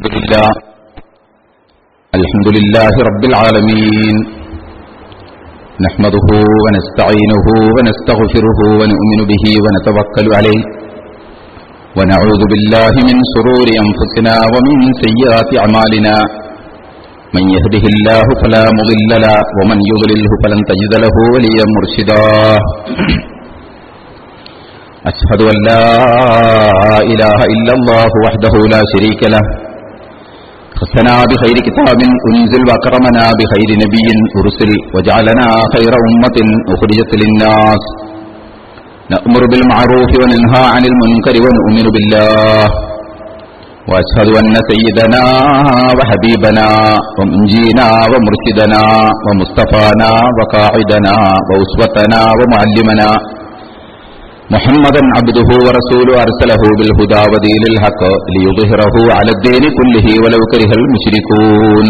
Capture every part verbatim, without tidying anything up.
الحمد لله الحمد لله رب العالمين نحمده ونستعينه ونستغفره ونؤمن به ونتوكل عليه ونعوذ بالله من شرور أنفسنا ومن سيئات أعمالنا من يهده الله فلا مضل له ومن يضلله فلن تجد له وليا مرشدا أشهد أن لا إله إلا الله وحده لا شريك له خصنا بخير كتاب أنزل وأكرمنا بخير نبي أرسل وجعلنا خير أمة أخرجت للناس نأمر بالمعروف وننهى عن المنكر ونؤمن بالله وأشهد أن سيدنا وحبيبنا ومنجينا ومرشدنا ومصطفانا وقاعدنا وأسوتنا ومعلمنا محمدا عبده ورسوله أرسله بالهدى ودين الحق ليظهره على الدين كله ولو كره المشركون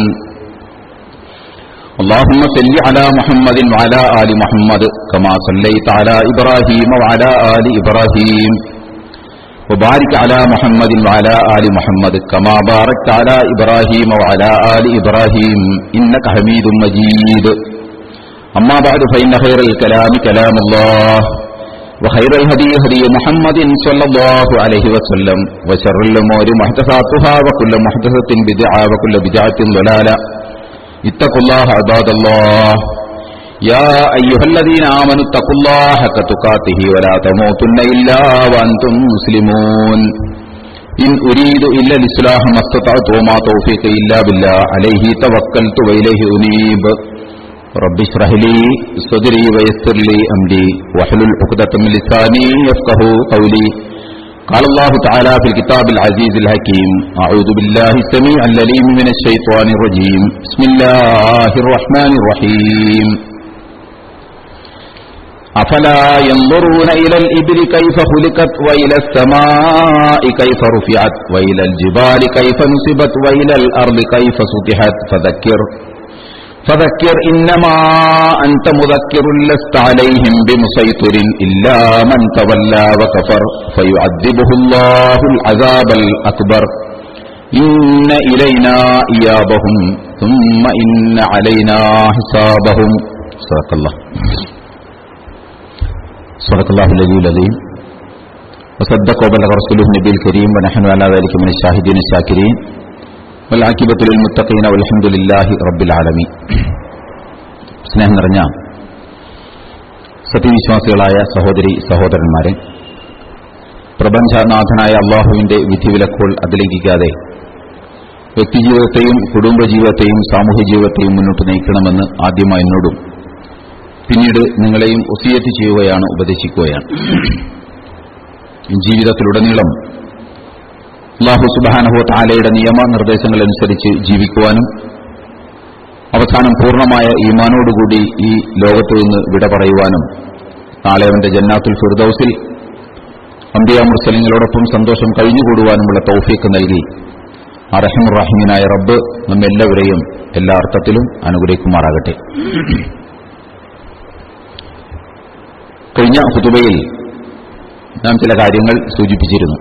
اللهم صل على محمد وعلى آل محمد كما صليت على إبراهيم وعلى آل إبراهيم وبارك على محمد وعلى آل محمد كما باركت على إبراهيم وعلى آل إبراهيم إنك حميد مجيد أما بعد فإن خير الكلام كلام الله وخير الهدي هدي محمد صلى الله عليه وسلم وشر الأمور محدثاتها وكل محدثة بدعة وكل بدعة ضلالة اتقوا الله عباد الله يا أيها الذين آمنوا اتقوا الله حق تقاته ولا تموتن إلا وأنتم مسلمون إن أريد إلا الإصلاح ما استطعت وما توفيقي إلا بالله عليه توكلت وإليه أنيب رب اشرح لي صدري ويسر لي أمري واحلل عقدة من لساني يفقهوا قولي قال الله تعالى في الكتاب العزيز الحكيم أعوذ بالله السميع العليم من الشيطان الرجيم بسم الله الرحمن الرحيم أفلا ينظرون إلى الإبل كيف خلقت وإلى السماء كيف رفعت وإلى الجبال كيف نصبت وإلى الأرض كيف سطحت فذكر فذكر إنما أنت مذكر لست عليهم بمسيطر إلا من تولى وكفر فيعذبه الله العذاب الأكبر إن إلينا إيابهم ثم إن علينا حسابهم صدق الله صدق الله العلي العظيم وصدق وبلغ رسوله النبي الكريم ونحن على ذلك من الشاهدين الشاكرين والعاقبة للمتقين والحمد لله رب العالمين. സ്നേഹം നിറഞ്ഞ സത്യവിശ്വാസികളായ സഹോദരി സഹോദരന്മാരെ, പ്രപഞ്ചനാഥനായ അള്ളാഹുവിന്റെ വിധിവിലക്കുകൾ അതിലംഘിക്കാതെ വ്യക്തിജീവിതത്തെയും കുടുംബജീവിതത്തെയും സാമൂഹ്യ ജീവിതത്തെയും മുന്നോട്ട് നയിക്കണമെന്ന് ആദ്യമായി എന്നോടും പിന്നീട് നിങ്ങളെയും വസിയത്ത് ചെയ്യുകയാണ്, ഉപദേശിക്കുകയാണ്. ജീവിതത്തിലുടനീളം അല്ലാഹു സുബ്ഹാനഹു വ തആലയുടെ നിയമനിർദ്ദേശങ്ങൾ അനുസരിച്ച് ജീവിക്കുവാനും അവസാനം പൂർണ്ണമായ ഈമാനോടുകൂടി ഈ ലോകത്തു നിന്ന് വിട പറയുവാനും നാളെ അവന്റെ ജന്നാത്തുൽ ഫിർദൗസിൽ അംബിയാ മുർസലീങ്ങളോടൊപ്പം സന്തോഷം കഴിഞ്ഞുകൂടുവാനുമുള്ള തൗഫീഖ് നൽകി അർഹമുർ റഹീമായ റബ്ബ് നമ്മെല്ലാവരെയും എല്ലാ അർത്ഥത്തിലും അനുഗ്രഹിക്കുമാറാകട്ടെ. കഴിഞ്ഞ ഖുതുബയിൽ നാം ചില കാര്യങ്ങൾ സൂചിപ്പിച്ചിരുന്നു.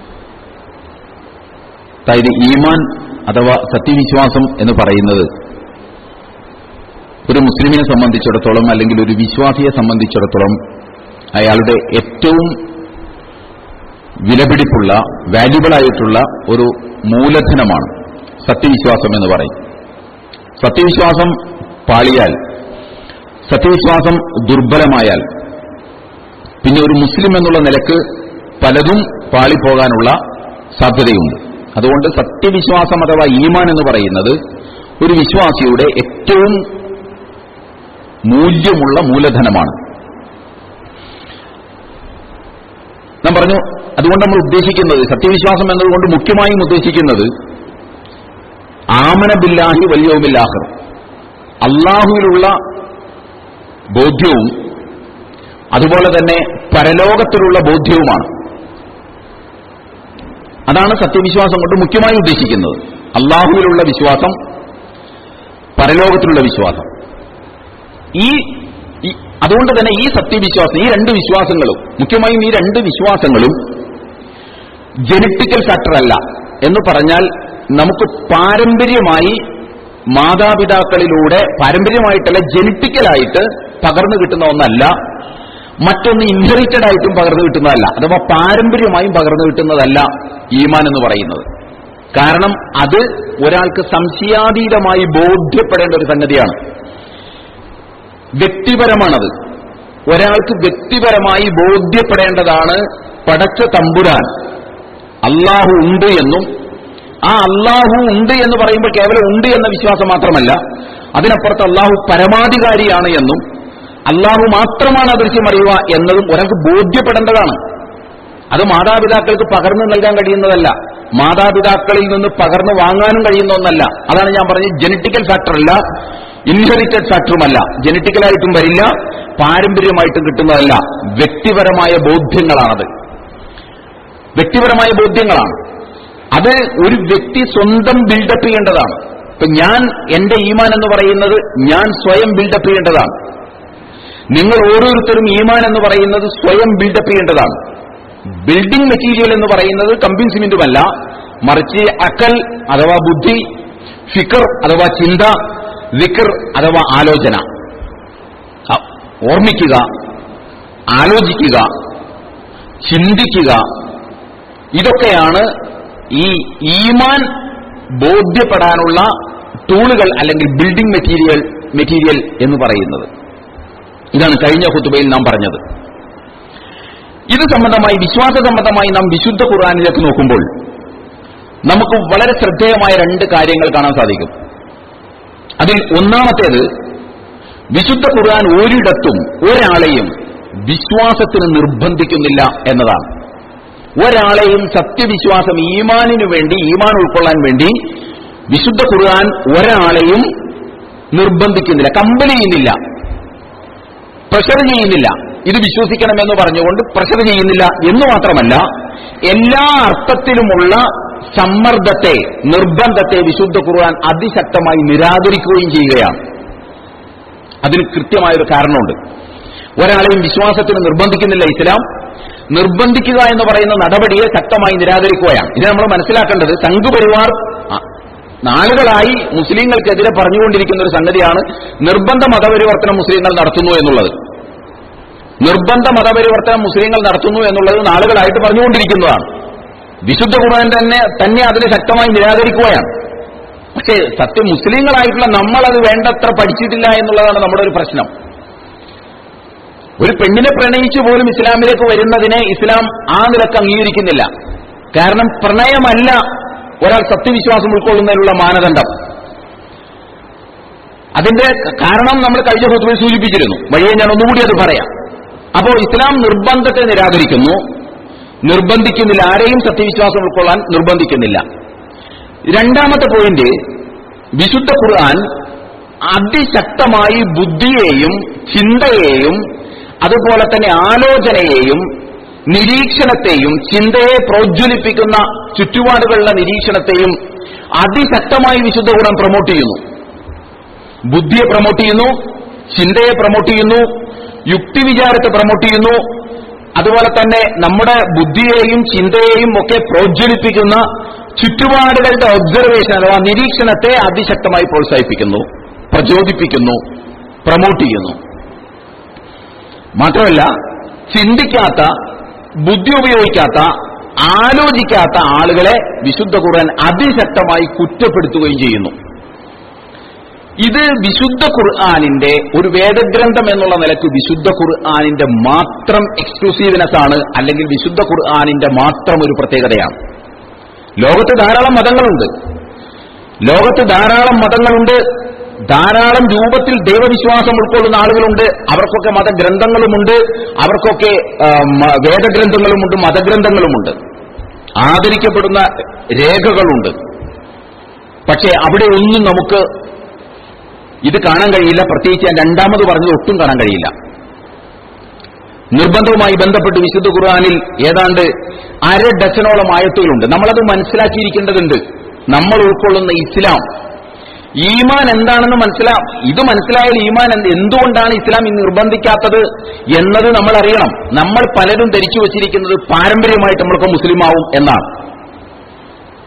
അതായത് ഈമാൻ അഥവാ സത്യവിശ്വാസം എന്ന് പറയുന്നത് ഒരു മുസ്ലിമിനെ സംബന്ധിച്ചിടത്തോളം അല്ലെങ്കിൽ ഒരു വിശ്വാസിയെ സംബന്ധിച്ചിടത്തോളം അയാളുടെ ഏറ്റവും വിലപിടിപ്പുള്ള വാല്യുബിളായിട്ടുള്ള ഒരു മൂലധനമാണ് സത്യവിശ്വാസം എന്ന് പറയും. സത്യവിശ്വാസം പാളിയാൽ, സത്യവിശ്വാസം ദുർബലമായാൽ പിന്നെ ഒരു മുസ്ലിം എന്നുള്ള നിലക്ക് പലതും പാളിപ്പോകാനുള്ള സാധ്യതയുണ്ട്. അതുകൊണ്ട് സത്യവിശ്വാസം അഥവാ ഈമാൻ എന്ന് പറയുന്നത് ഒരു വിശ്വാസിയുടെ ഏറ്റവും മൂല്യമുള്ള മൂലധനമാണ്. നാം പറഞ്ഞു, അതുകൊണ്ട് നമ്മൾ ഉദ്ദേശിക്കുന്നത് സത്യവിശ്വാസം എന്നതുകൊണ്ട് മുഖ്യമായും ഉദ്ദേശിക്കുന്നത് ആമന ബില്ലാഹി വൽ യൗമിൽ ആഖിർ, അല്ലാഹുവിലുള്ള ബോധ്യവും അതുപോലെ തന്നെ പരലോകത്തിലുള്ള ബോധ്യവുമാണ്. അതാണ് സത്യവിശ്വാസം കൊണ്ട് മുഖ്യമായി ഉദ്ദേശിക്കുന്നത്. അല്ലാഹുവിലുള്ള വിശ്വാസം, പരലോകത്തിലുള്ള വിശ്വാസം. ഈ അതുകൊണ്ട് തന്നെ ഈ സത്യവിശ്വാസം, ഈ രണ്ട് വിശ്വാസങ്ങളും, മുഖ്യമായും ഈ രണ്ട് വിശ്വാസങ്ങളും ജനറ്റിക്കൽ ഫാക്ടർ അല്ല എന്ന് പറഞ്ഞാൽ നമുക്ക് പാരമ്പര്യമായി മാതാപിതാക്കളിലൂടെ പാരമ്പര്യമായിട്ടല്ല ജനറ്റിക്കലായിട്ട് പകർന്നു കിട്ടുന്ന ഒന്നല്ല, മറ്റൊന്ന് ഇൻഹെറിറ്റഡ് ആയിട്ടും പകർന്നു കിട്ടുന്നതല്ല, അഥവാ പാരമ്പര്യമായും പകർന്നു കിട്ടുന്നതല്ല ഈമാൻ എന്ന് പറയുന്നത്. കാരണം അത് ഒരാൾക്ക് സംശയാതീതമായി ബോധ്യപ്പെടേണ്ട ഒരു സംഗതിയാണ്. വ്യക്തിപരമാണത്. ഒരാൾക്ക് വ്യക്തിപരമായി ബോധ്യപ്പെടേണ്ടതാണ് പടച്ച തമ്പുരാൻ അള്ളാഹു ഉണ്ട് എന്നും, ആ അള്ളാഹു ഉണ്ട് എന്ന് പറയുമ്പോൾ കേവലം ഉണ്ട് എന്ന വിശ്വാസം മാത്രമല്ല, അതിനപ്പുറത്ത് അള്ളാഹു പരമാധികാരിയാണ് എന്നും അള്ളാഹു മാത്രമാണ് അദൃശ്യം അറിയുക എന്നതും ഒരാൾക്ക് ബോധ്യപ്പെടേണ്ടതാണ്. അത് മാതാപിതാക്കൾക്ക് പകർന്നു നൽകാൻ കഴിയുന്നതല്ല, മാതാപിതാക്കളിൽ നിന്ന് പകർന്നു വാങ്ങാനും കഴിയുന്ന ഒന്നല്ല. അതാണ് ഞാൻ പറഞ്ഞത്, ജനറ്റിക്കൽ ഫാക്ടർ അല്ല, ഇൻഹെറിറ്റഡ് ഫാക്ടറുമല്ല. ജനറ്റിക്കലായിട്ടും വരില്ല, പാരമ്പര്യമായിട്ടും കിട്ടുന്നതല്ല. വ്യക്തിപരമായ ബോധ്യങ്ങളാണത്, വ്യക്തിപരമായ ബോധ്യങ്ങളാണ്. അത് ഒരു വ്യക്തി സ്വന്തം ബിൽഡപ്പ് ചെയ്യേണ്ടതാണ്. ഇപ്പൊ ഞാൻ എന്റെ ഈമാൻ എന്ന് പറയുന്നത് ഞാൻ സ്വയം ബിൽഡപ്പ് ചെയ്യേണ്ടതാണ്. നിങ്ങൾ ഓരോരുത്തരും ഈമാൻ എന്ന് പറയുന്നത് സ്വയം ബിൽഡപ്പ് ചെയ്യേണ്ടതാണ്. ബിൽഡിംഗ് മെറ്റീരിയൽ എന്ന് പറയുന്നത് കമ്പിയും സിമെന്റുമല്ല, മറിച്ച് അക്കൽ അഥവാ ബുദ്ധി, ഫിക്കർ അഥവാ ചിന്ത, വിക്കർ അഥവാ ആലോചന. ഓർമ്മിക്കുക, ആലോചിക്കുക, ചിന്തിക്കുക, ഇതൊക്കെയാണ് ഈ ഈമാൻ ബോധ്യപ്പെടാനുള്ള ടൂളുകൾ അല്ലെങ്കിൽ ബിൽഡിംഗ് മെറ്റീരിയൽ മെറ്റീരിയൽ എന്ന് പറയുന്നത്. ഇതാണ് കഴിഞ്ഞ ഖുതുബയിൽ നാം പറഞ്ഞത്. ഇത് സംബന്ധമായി, വിശ്വാസ സംബന്ധമായി നാം വിശുദ്ധ ഖുർആനിലേക്ക് നോക്കുമ്പോൾ നമുക്ക് വളരെ ശ്രദ്ധേയമായ രണ്ട് കാര്യങ്ങൾ കാണാൻ സാധിക്കും. അതിൽ ഒന്നാമത്തേത്, വിശുദ്ധ ഖുർആൻ ഒരിടത്തും ഒരാളെയും വിശ്വാസത്തിന് നിർബന്ധിക്കുന്നില്ല എന്നതാണ്. ഒരാളെയും സത്യവിശ്വാസം, ഈമാനിനു വേണ്ടി, ഈമാൻ ഉൾക്കൊള്ളാൻ വേണ്ടി വിശുദ്ധ ഖുർആൻ ഒരാളെയും നിർബന്ധിക്കുന്നില്ല, കമ്പൽ ചെയ്യുന്നില്ല, പ്രഷർ ചെയ്യുന്നില്ല. ഇത് വിശ്വസിക്കണമെന്ന് പറഞ്ഞുകൊണ്ട് പ്രഷർ ചെയ്യുന്നില്ല എന്ന് മാത്രമല്ല, എല്ലാ അർത്ഥത്തിലുമുള്ള സമ്മർദ്ദത്തെ, നിർബന്ധത്തെ വിശുദ്ധ ഖുർആൻ അതിശക്തമായി നിരാകരിക്കുകയും ചെയ്യുകയാണ്. അതിന് കൃത്യമായൊരു കാരണമുണ്ട്. ഒരാളെയും വിശ്വാസത്തിന് നിർബന്ധിക്കുന്നില്ല ഇസ്ലാം. നിർബന്ധിക്കുക എന്ന് പറയുന്ന നടപടിയെ ശക്തമായി നിരാകരിക്കുകയാണ്. ഇത് നമ്മൾ മനസ്സിലാക്കേണ്ടത്, സംഘപരിവാർ നാളുകളായി മുസ്ലിങ്ങൾക്കെതിരെ പറഞ്ഞുകൊണ്ടിരിക്കുന്ന ഒരു സംഗതിയാണ് നിർബന്ധ മതപരിവർത്തനം മുസ്ലിങ്ങൾ നടത്തുന്നു എന്നുള്ളത്. നിർബന്ധ മതപരിവർത്തനം മുസ്ലിങ്ങൾ നടത്തുന്നു എന്നുള്ളത് നാളുകളായിട്ട് പറഞ്ഞുകൊണ്ടിരിക്കുന്നതാണ്. വിശുദ്ധ ഖുർആൻ തന്നെ തന്നെ അതിനെ ശക്തമായി നിരാകരിക്കുകയാണ്. പക്ഷേ സത്യം മുസ്ലിങ്ങളായിട്ടുള്ള നമ്മളത് വേണ്ടത്ര പഠിച്ചിട്ടില്ല എന്നുള്ളതാണ് നമ്മുടെ ഒരു പ്രശ്നം. ഒരു പെണ്ണിനെ പ്രണയിച്ചു പോലും ഇസ്ലാമിലേക്ക് വരുന്നതിനെ ഇസ്ലാം ആ നിലക്ക് അംഗീകരിക്കുന്നില്ല. കാരണം പ്രണയമല്ല ഒരാൾ സത്യവിശ്വാസം ഉൾക്കൊള്ളുന്നതിനുള്ള മാനദണ്ഡം. അതിന്റെ കാരണം നമ്മൾ കഴിഞ്ഞ ഖുതുബയിൽ സൂചിപ്പിച്ചിരുന്നു. വഴിയെ ഞാൻ ഒന്നുകൂടി അത് പറയാം. അപ്പോൾ ഇസ്ലാം നിർബന്ധത്തെ നിരാകരിക്കുന്നു, നിർബന്ധിക്കുന്നില്ല, ആരെയും സത്യവിശ്വാസം ഉൾക്കൊള്ളാൻ നിർബന്ധിക്കുന്നില്ല. രണ്ടാമത്തെ പോയിന്റ്, വിശുദ്ധ ഖുർആൻ അതിശക്തമായി ബുദ്ധിയെയും ചിന്തയെയും അതുപോലെ തന്നെ ആലോചനയെയും നിരീക്ഷണത്തെയും, ചിന്തയെ പ്രോജ്വലിപ്പിക്കുന്ന ചുറ്റുപാടുകളുടെ നിരീക്ഷണത്തെയും അതിശക്തമായി വിശുദ്ധ ഖുർആൻ പ്രൊമോട്ട് ചെയ്യുന്നു. ബുദ്ധിയെ പ്രൊമോട്ട് ചെയ്യുന്നു, ചിന്തയെ പ്രൊമോട്ട് ചെയ്യുന്നു, യുക്തിവിചാരത്തെ പ്രൊമോട്ട് ചെയ്യുന്നു. അതുപോലെ തന്നെ നമ്മുടെ ബുദ്ധിയെയും ചിന്തയെയും ഒക്കെ പ്രോജ്വലിപ്പിക്കുന്ന ചുറ്റുപാടുകളുടെ ഒബ്സർവേഷൻ അഥവാ നിരീക്ഷണത്തെ അതിശക്തമായി പ്രോത്സാഹിപ്പിക്കുന്നു, പ്രചോദിപ്പിക്കുന്നു, പ്രൊമോട്ട് ചെയ്യുന്നു. മാത്രമല്ല, ചിന്തിക്കാത്ത, ബുദ്ധി ഉപയോഗിക്കാത്ത, ആലോചിക്കാത്ത ആളുകളെ വിശുദ്ധ ഖുർആൻ അതിശക്തമായി കുറ്റപ്പെടുത്തുകയും ചെയ്യുന്നു. ഇത് വിശുദ്ധ ഖുർആനിന്റെ ഒരു വേദഗ്രന്ഥം എന്നുള്ള നിലയ്ക്ക് വിശുദ്ധ ഖുർആനിന്റെ മാത്രം എക്സ്ക്ലൂസീവ്നെസ് ആണ്, അല്ലെങ്കിൽ വിശുദ്ധ ഖുർആനിന്റെ മാത്രം ഒരു പ്രത്യേകതയാണ്. ലോകത്ത് ധാരാളം മതങ്ങളുണ്ട്, ലോകത്ത് ധാരാളം മതങ്ങളുണ്ട്, ധാരാളം രൂപത്തിൽ ദൈവവിശ്വാസം ഉൾക്കൊള്ളുന്ന ആളുകളുണ്ട്. അവർക്കൊക്കെ മതഗ്രന്ഥങ്ങളുമുണ്ട്, അവർക്കൊക്കെ വേദഗ്രന്ഥങ്ങളുമുണ്ട്, മതഗ്രന്ഥങ്ങളുമുണ്ട്, ആദരിക്കപ്പെടുന്ന രേഖകളുണ്ട്. പക്ഷേ അവിടെ ഒന്നും നമുക്ക് ഇത് കാണാൻ കഴിയില്ല. പ്രത്യേകിച്ച് ഞാൻ രണ്ടാമത് പറഞ്ഞത് ഒട്ടും കാണാൻ കഴിയില്ല. നിർബന്ധവുമായി ബന്ധപ്പെട്ട് വിശുദ്ധ ഖുർആനിൽ ഏതാണ്ട് അര ഡസനോളം ആയത്തുകളുണ്ട്. നമ്മളത് മനസ്സിലാക്കിയിരിക്കേണ്ടതുണ്ട്. നമ്മൾ ഉൾക്കൊള്ളുന്ന ഇസ്ലാം, ഈമാൻ എന്താണെന്ന് മനസ്സിലാ ഇത് മനസ്സിലായാൽ ഈമാൻ എന്തുകൊണ്ടാണ് ഇസ്ലാം നിർബന്ധിക്കാത്തത് എന്നത് നമ്മൾ അറിയണം. നമ്മൾ പലരും ധരിച്ചു വച്ചിരിക്കുന്നത് പാരമ്പര്യമായിട്ട് നമ്മളൊക്കെ മുസ്ലിമാവും എന്നാണ്.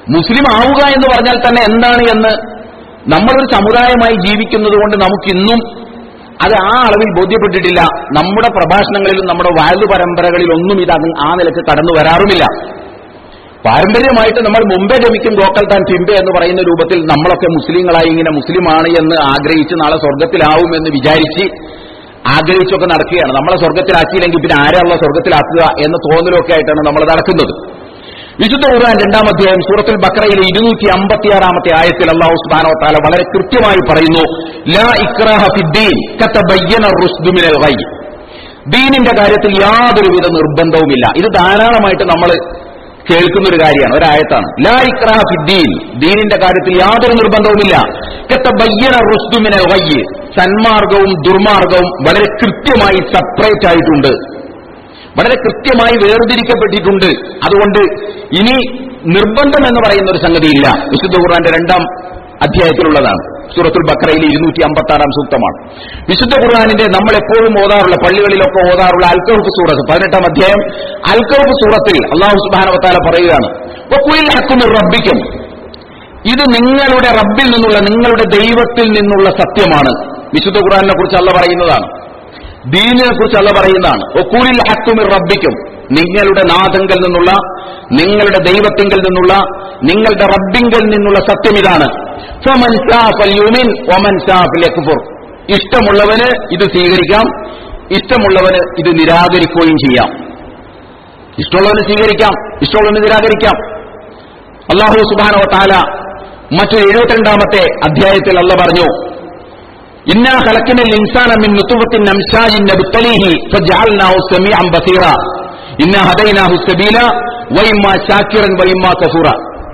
മുസ്ലിം ആവുക എന്ന് പറഞ്ഞാൽ തന്നെ എന്താണ് എന്ന് നമ്മളൊരു സമുദായമായി ജീവിക്കുന്നത് കൊണ്ട് നമുക്കിന്നും അത് ആ അളവിൽ ബോധ്യപ്പെട്ടിട്ടില്ല. നമ്മുടെ പ്രഭാഷണങ്ങളിലും നമ്മുടെ വാഴു പരമ്പരകളിലൊന്നും ഇത് ആ നിലക്ക് കടന്നു വരാറുമില്ല. പാരമ്പര്യമായിട്ട് നമ്മൾ മുമ്പേ ഗമിക്കും ഗോക്കൽ താൻ പിമ്പെ എന്ന് പറയുന്ന രൂപത്തിൽ നമ്മളൊക്കെ മുസ്ലിങ്ങളായി ഇങ്ങനെ മുസ്ലിമാണ് എന്ന് ആഗ്രഹിച്ച് നാളെ സ്വർഗത്തിലാവും എന്ന് വിചാരിച്ച് ആഗ്രഹിച്ചൊക്കെ നടക്കുകയാണ്. നമ്മളെ സ്വർഗത്തിലാക്കിയില്ലെങ്കിൽ പിന്നെ ആരെയുള്ള സ്വർഗത്തിലാക്കുക എന്ന തോന്നലൊക്കെ ആയിട്ടാണ് നമ്മൾ നടക്കുന്നത്. വിശുദ്ധ ഖുർആൻ രണ്ടാം അധ്യായം സൂറത്തുൽ ബഖറയിലെ ഇരുന്നൂറ്റി അമ്പത്തിയാറാമത്തെ ആയത്തിൽ അല്ലാഹു സുബ്ഹാനഹു വ തആല വളരെ കൃത്യമായി പറയുന്നു, ലാ ഇക്റാഹ ഫിദ്ദീൻ ഖതബയ്യന റുശ്ദു മിനൽ ഗയ്. ദീനിന്റെ കാര്യത്തിൽ യാതൊരുവിധ നിർബന്ധവുമില്ല. ഇത് ധാരാളമായിട്ട് നമ്മൾ കേൾക്കുന്ന ഒരു കാര്യമാണ്, ഒരായത്താണ്. ലാ ഇക്റാഹ ഫിദ്ദീൻ, ദീനിന്റെ കാര്യത്തിൽ യാതൊരു നിർബന്ധവുമില്ല. ഖതബയ്യന റുശ്ദു മിനൽ ഗയ്, സന്മാർഗവും ദുർമാർഗവും വളരെ കൃത്യമായി സെപ്പറേറ്റ് ആയിട്ടുണ്ട്, വളരെ കൃത്യമായി വേർതിരിക്കപ്പെട്ടിട്ടുണ്ട്. അതുകൊണ്ട് ഇനി നിർബന്ധം എന്ന് പറയുന്ന ഒരു സംഗതിയില്ല. വിശുദ്ധ ഖുർആന്റെ രണ്ടാം അധ്യായത്തിലുള്ളതാണ്, സൂറത്തുൽ ബഖറയിലെ ഇരുന്നൂറ്റി അമ്പത്തി ആറാം സൂക്തമാണ്. വിശുദ്ധ ഖുർആനിന്റെ നമ്മൾ എപ്പോഴും ഓതാറുള്ള, പള്ളികളിലൊക്കെ ഓതാറുള്ള അൽ കഹ്ഫ് സൂറത്ത് പതിനെട്ടാം അധ്യായം അൽ കഹ്ഫ് സൂറത്തിൽ അല്ലാഹു സുബ്ഹാനഹു വ തആല പറയുകയാണ്, വഖുലിൽ ഹഖ്ഖു മിർ റബ്ബിക്കും, ഇത് നിങ്ങളുടെ റബ്ബിൽ നിന്നുള്ള, നിങ്ങളുടെ ദൈവത്തിൽ നിന്നുള്ള സത്യമാണ്. വിശുദ്ധ ഖുർആനിനെ കുറിച്ച് അല്ലാഹു പറയുന്നതാണ്, ദീനിനെ കുറിച്ച് അല്ലാഹു പറയുന്നതാണ്. വഖുലിൽ ഹഖ്ഖു മിർ റബ്ബിക്കും, നിങ്ങളുടെ നാഥങ്കൽ നിന്നുള്ള, നിങ്ങളുടെ ദൈവത്തിങ്കൽ നിന്നുള്ള, നിങ്ങളുടെ റബ്ബിങ്കൽ നിന്നുള്ള സത്യം ഇതാണ്. ഫമൻ ശാഅ ഫൽയുമിൻ വമൻ ശാഅ ഫൽയക്ഫുർ, ഇഷ്ടമുള്ളവന് ഇത് സ്വീകരിക്കാം, ഇഷ്ടമുള്ളവന് ഇത് നിരാകരിക്കുകയും ചെയ്യാം. ഇഷ്ടമുള്ളവന് സ്വീകരിക്കാം, ഇഷ്ടമുള്ളവന് നിരാകരിക്കാം. അല്ലാഹു സുബ്ഹാനഹു വ തആല മറ്റൊരു എഴുപത്തിരണ്ടാമത്തെ അധ്യായത്തിൽ അല്ലാഹു പറഞ്ഞു, ഇന്നാ ഖലഖനൽ ഇൻസാന മിൻ നുത്ഫത്തിൻ അംശാജിൻ നബ്തലീഹി ഫജഅൽനാഹു സമീഅൻ ബസീറ ഇന്നാ ഹദൈനാഹു സബീല വഇമ്മാ ശാകിറൻ വഇമ്മാ കഫൂറ.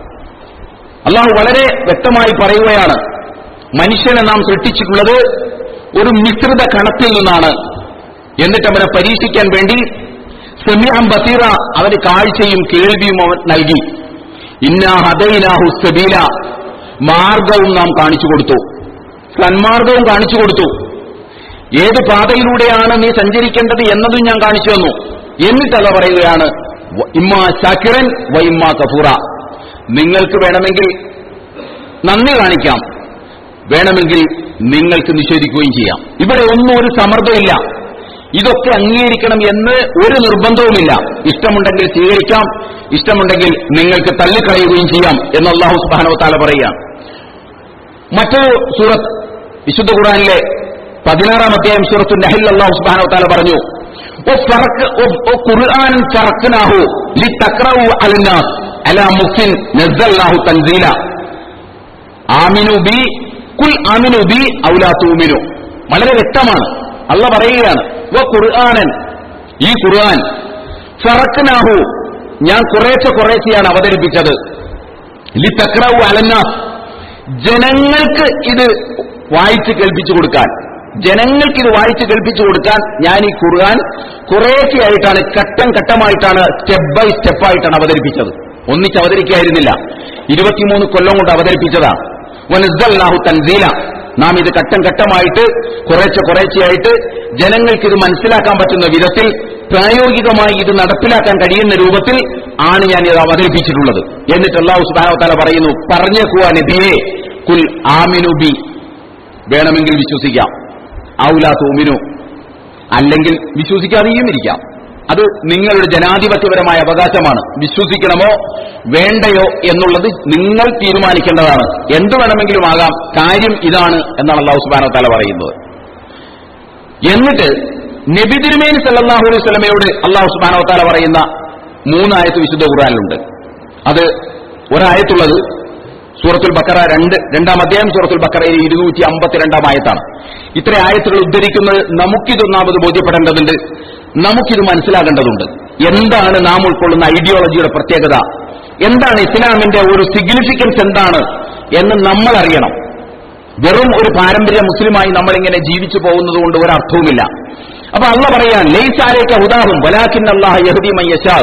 അല്ലാഹു വളരെ വ്യക്തമായി പറയുകയാണ്, മനുഷ്യനെ നാം സൃഷ്ടിച്ചിട്ടുള്ളത് ഒരു മിശ്രിത കണത്തിൽ നിന്നാണ്. എന്നിട്ട് അവനെ പരീക്ഷിക്കാൻ വേണ്ടി സമീഅൻ ബസീറ, അവന് കാഴ്ചയും കേൾവിയും അവൻ നൽകി. ഇന്നാ ഹദൈനാഹു സബീല, മാർഗവും നാം കാണിച്ചു കൊടുത്തു, സന്മാർഗവും കാണിച്ചു കൊടുത്തു. ഏത് പാതയിലൂടെയാണ് നീ സഞ്ചരിക്കേണ്ടത് എന്നതും ഞാൻ കാണിച്ചു തന്നു. എന്നിട്ടല്ല പറയുകയാണ്, ഇമ്മാ ശാകിറൻ വ ഇമ്മാ കഫൂറ, നിങ്ങൾക്ക് വേണമെങ്കിൽ നന്ദി കാണിക്കാം, വേണമെങ്കിൽ നിങ്ങൾക്ക് നിഷേധിക്കുകയും ചെയ്യാം. ഇവിടെ ഒന്നും ഒരു സമ്മർദ്ദമില്ല, ഇതൊക്കെ അംഗീകരിക്കണം എന്ന് ഒരു നിർബന്ധവുമില്ല. ഇഷ്ടമുണ്ടെങ്കിൽ സ്വീകരിക്കാം, ഇഷ്ടമുണ്ടെങ്കിൽ നിങ്ങൾക്ക് തള്ളിക്കളയുകയും ചെയ്യാം എന്ന് അല്ലാഹു സുബ്ഹാനഹു വ തആല പറയുകയാണ്. മറ്റൊരു സൂറത്ത് വിശുദ്ധ ഖുർആനിലെ പതിനാറാം അധ്യായം സൂറത്തുൻ നഹ്ൽ അല്ലാഹു സുബ്ഹാനഹു വ തആല പറഞ്ഞു, ഖുർആൻ ഫറഖ്നാഹു ലിതഖറഉ അലന്നാസ് അലാ മുഖ്സിൻ നസ്സൽനാഹു തൻസീല ആമിനു ബി കുൽ ആമിനു ബി ഔ ലാ തുമിനു. വളരെ വ്യക്തമാണ്, അല്ലാഹു പറയുകയാണ്, വ ഖുർആനൻ, ഈ ഖുർആൻ ഫറഖ്നാഹു, ഞാൻ കുറേശ്ശെ കുറേശ്ശെയാണ് അവതരിപ്പിച്ചത്, ലിതഖറഉ അലന്നാസ്, ജനങ്ങൾക്ക് ഇത് വായിച്ച് കേൾപ്പിച്ചു കൊടുക്കാൻ, ജനങ്ങൾക്ക് ഇത് വായിച്ച് കേൾപ്പിച്ചു കൊടുക്കാൻ ഞാൻ ഈ ഖുർആൻ കുറേശ്ശെയായിട്ടാണ്, ഘട്ടം ഘട്ടമായിട്ടാണ്, സ്റ്റെപ്പ് ബൈ സ്റ്റെപ്പായിട്ടാണ് അവതരിപ്പിച്ചത്. ഒന്നിച്ച് അവതരിക്കായിരുന്നില്ല, ഇരുപത്തിമൂന്ന് കൊല്ലം കൊണ്ട് അവതരിപ്പിച്ചതാണ്. വനസ്സൽനാഹു തൻസീല, നാം ഇത് ഘട്ടം ഘട്ടമായിട്ട് കുറേശ്ശെ കുറേശ്ശെയായിട്ട് ജനങ്ങൾക്ക് ഇത് മനസ്സിലാക്കാൻ പറ്റുന്ന വിധത്തിൽ, പ്രായോഗികമായി ഇത് നടപ്പിലാക്കാൻ കഴിയുന്ന രൂപത്തിൽ ആണ് ഞാൻ ഇത് അവതരിപ്പിച്ചിട്ടുള്ളത്. എന്നിട്ട് അല്ലാഹു സുബ്ഹാനഹു വ തആല പറയുന്നു, പറഞ്ഞേക്കുക നബിയേ, കുൽ ആമിനു ബി, വേണമെങ്കിൽ വിശ്വസിക്കാം, ഔ ലാ തുമിനു, അല്ലെങ്കിൽ വിശ്വസിക്കാതെയും ഇരിക്കാം. അത് നിങ്ങളുടെ ജനാധിപത്യപരമായ അവകാശമാണ്. വിശ്വസിക്കണമോ വേണ്ടയോ എന്നുള്ളത് നിങ്ങൾ തീരുമാനിക്കേണ്ടതാണ്. എന്തു വേണമെങ്കിലും ആകാം, കാര്യം ഇതാണ് എന്നാണ് അല്ലാഹു സുബ്ഹാനഹു വ തആല പറയുന്നത്. എന്നിട്ട് നബി തിരുമേനി സല്ലല്ലാഹു അലൈഹി വസല്ലമയോട് അല്ലാഹു സുബ്ഹാനഹു വ തആല പറയുന്ന മൂന്നായത്ത് വിശുദ്ധ ഖുർആനിലുണ്ട്. അത് ഒരായത്തുള്ളത് സൂറത്തുൽ ബഖറ രണ്ട് രണ്ടാം അധ്യായം സൂറത്തുൽ ബഖറയിലെ ഇരുന്നൂറ്റി അമ്പത്തിരണ്ടാം ആയത്താണ്. ഇത്ര ആയത്തുകൾ ഉദ്ധരിക്കുന്നത് നമുക്കിതൊന്നാമത് ബോധ്യപ്പെടേണ്ടതുണ്ട്, നമുക്കിത് മനസ്സിലാകേണ്ടതുണ്ട്. എന്താണ് നാം ഉൾക്കൊള്ളുന്ന ഐഡിയോളജിയുടെ പ്രത്യേകത, എന്താണ് ഇസ്ലാമിന്റെ ഒരു സിഗ്നിഫിക്കൻസ് എന്താണ് എന്ന് നമ്മൾ അറിയണം. വെറും ഒരു പാരമ്പര്യ മുസ്ലിമായി നമ്മളിങ്ങനെ ജീവിച്ചു പോകുന്നത് കൊണ്ട് ഒരർത്ഥവുമില്ല. അപ്പൊ അല്ലാഹു പറയാൻ, ലൈസ അലൈക ഹുദാഹും വലാകിൻ അല്ലാഹ യഹ്ദി മൻ യശാ.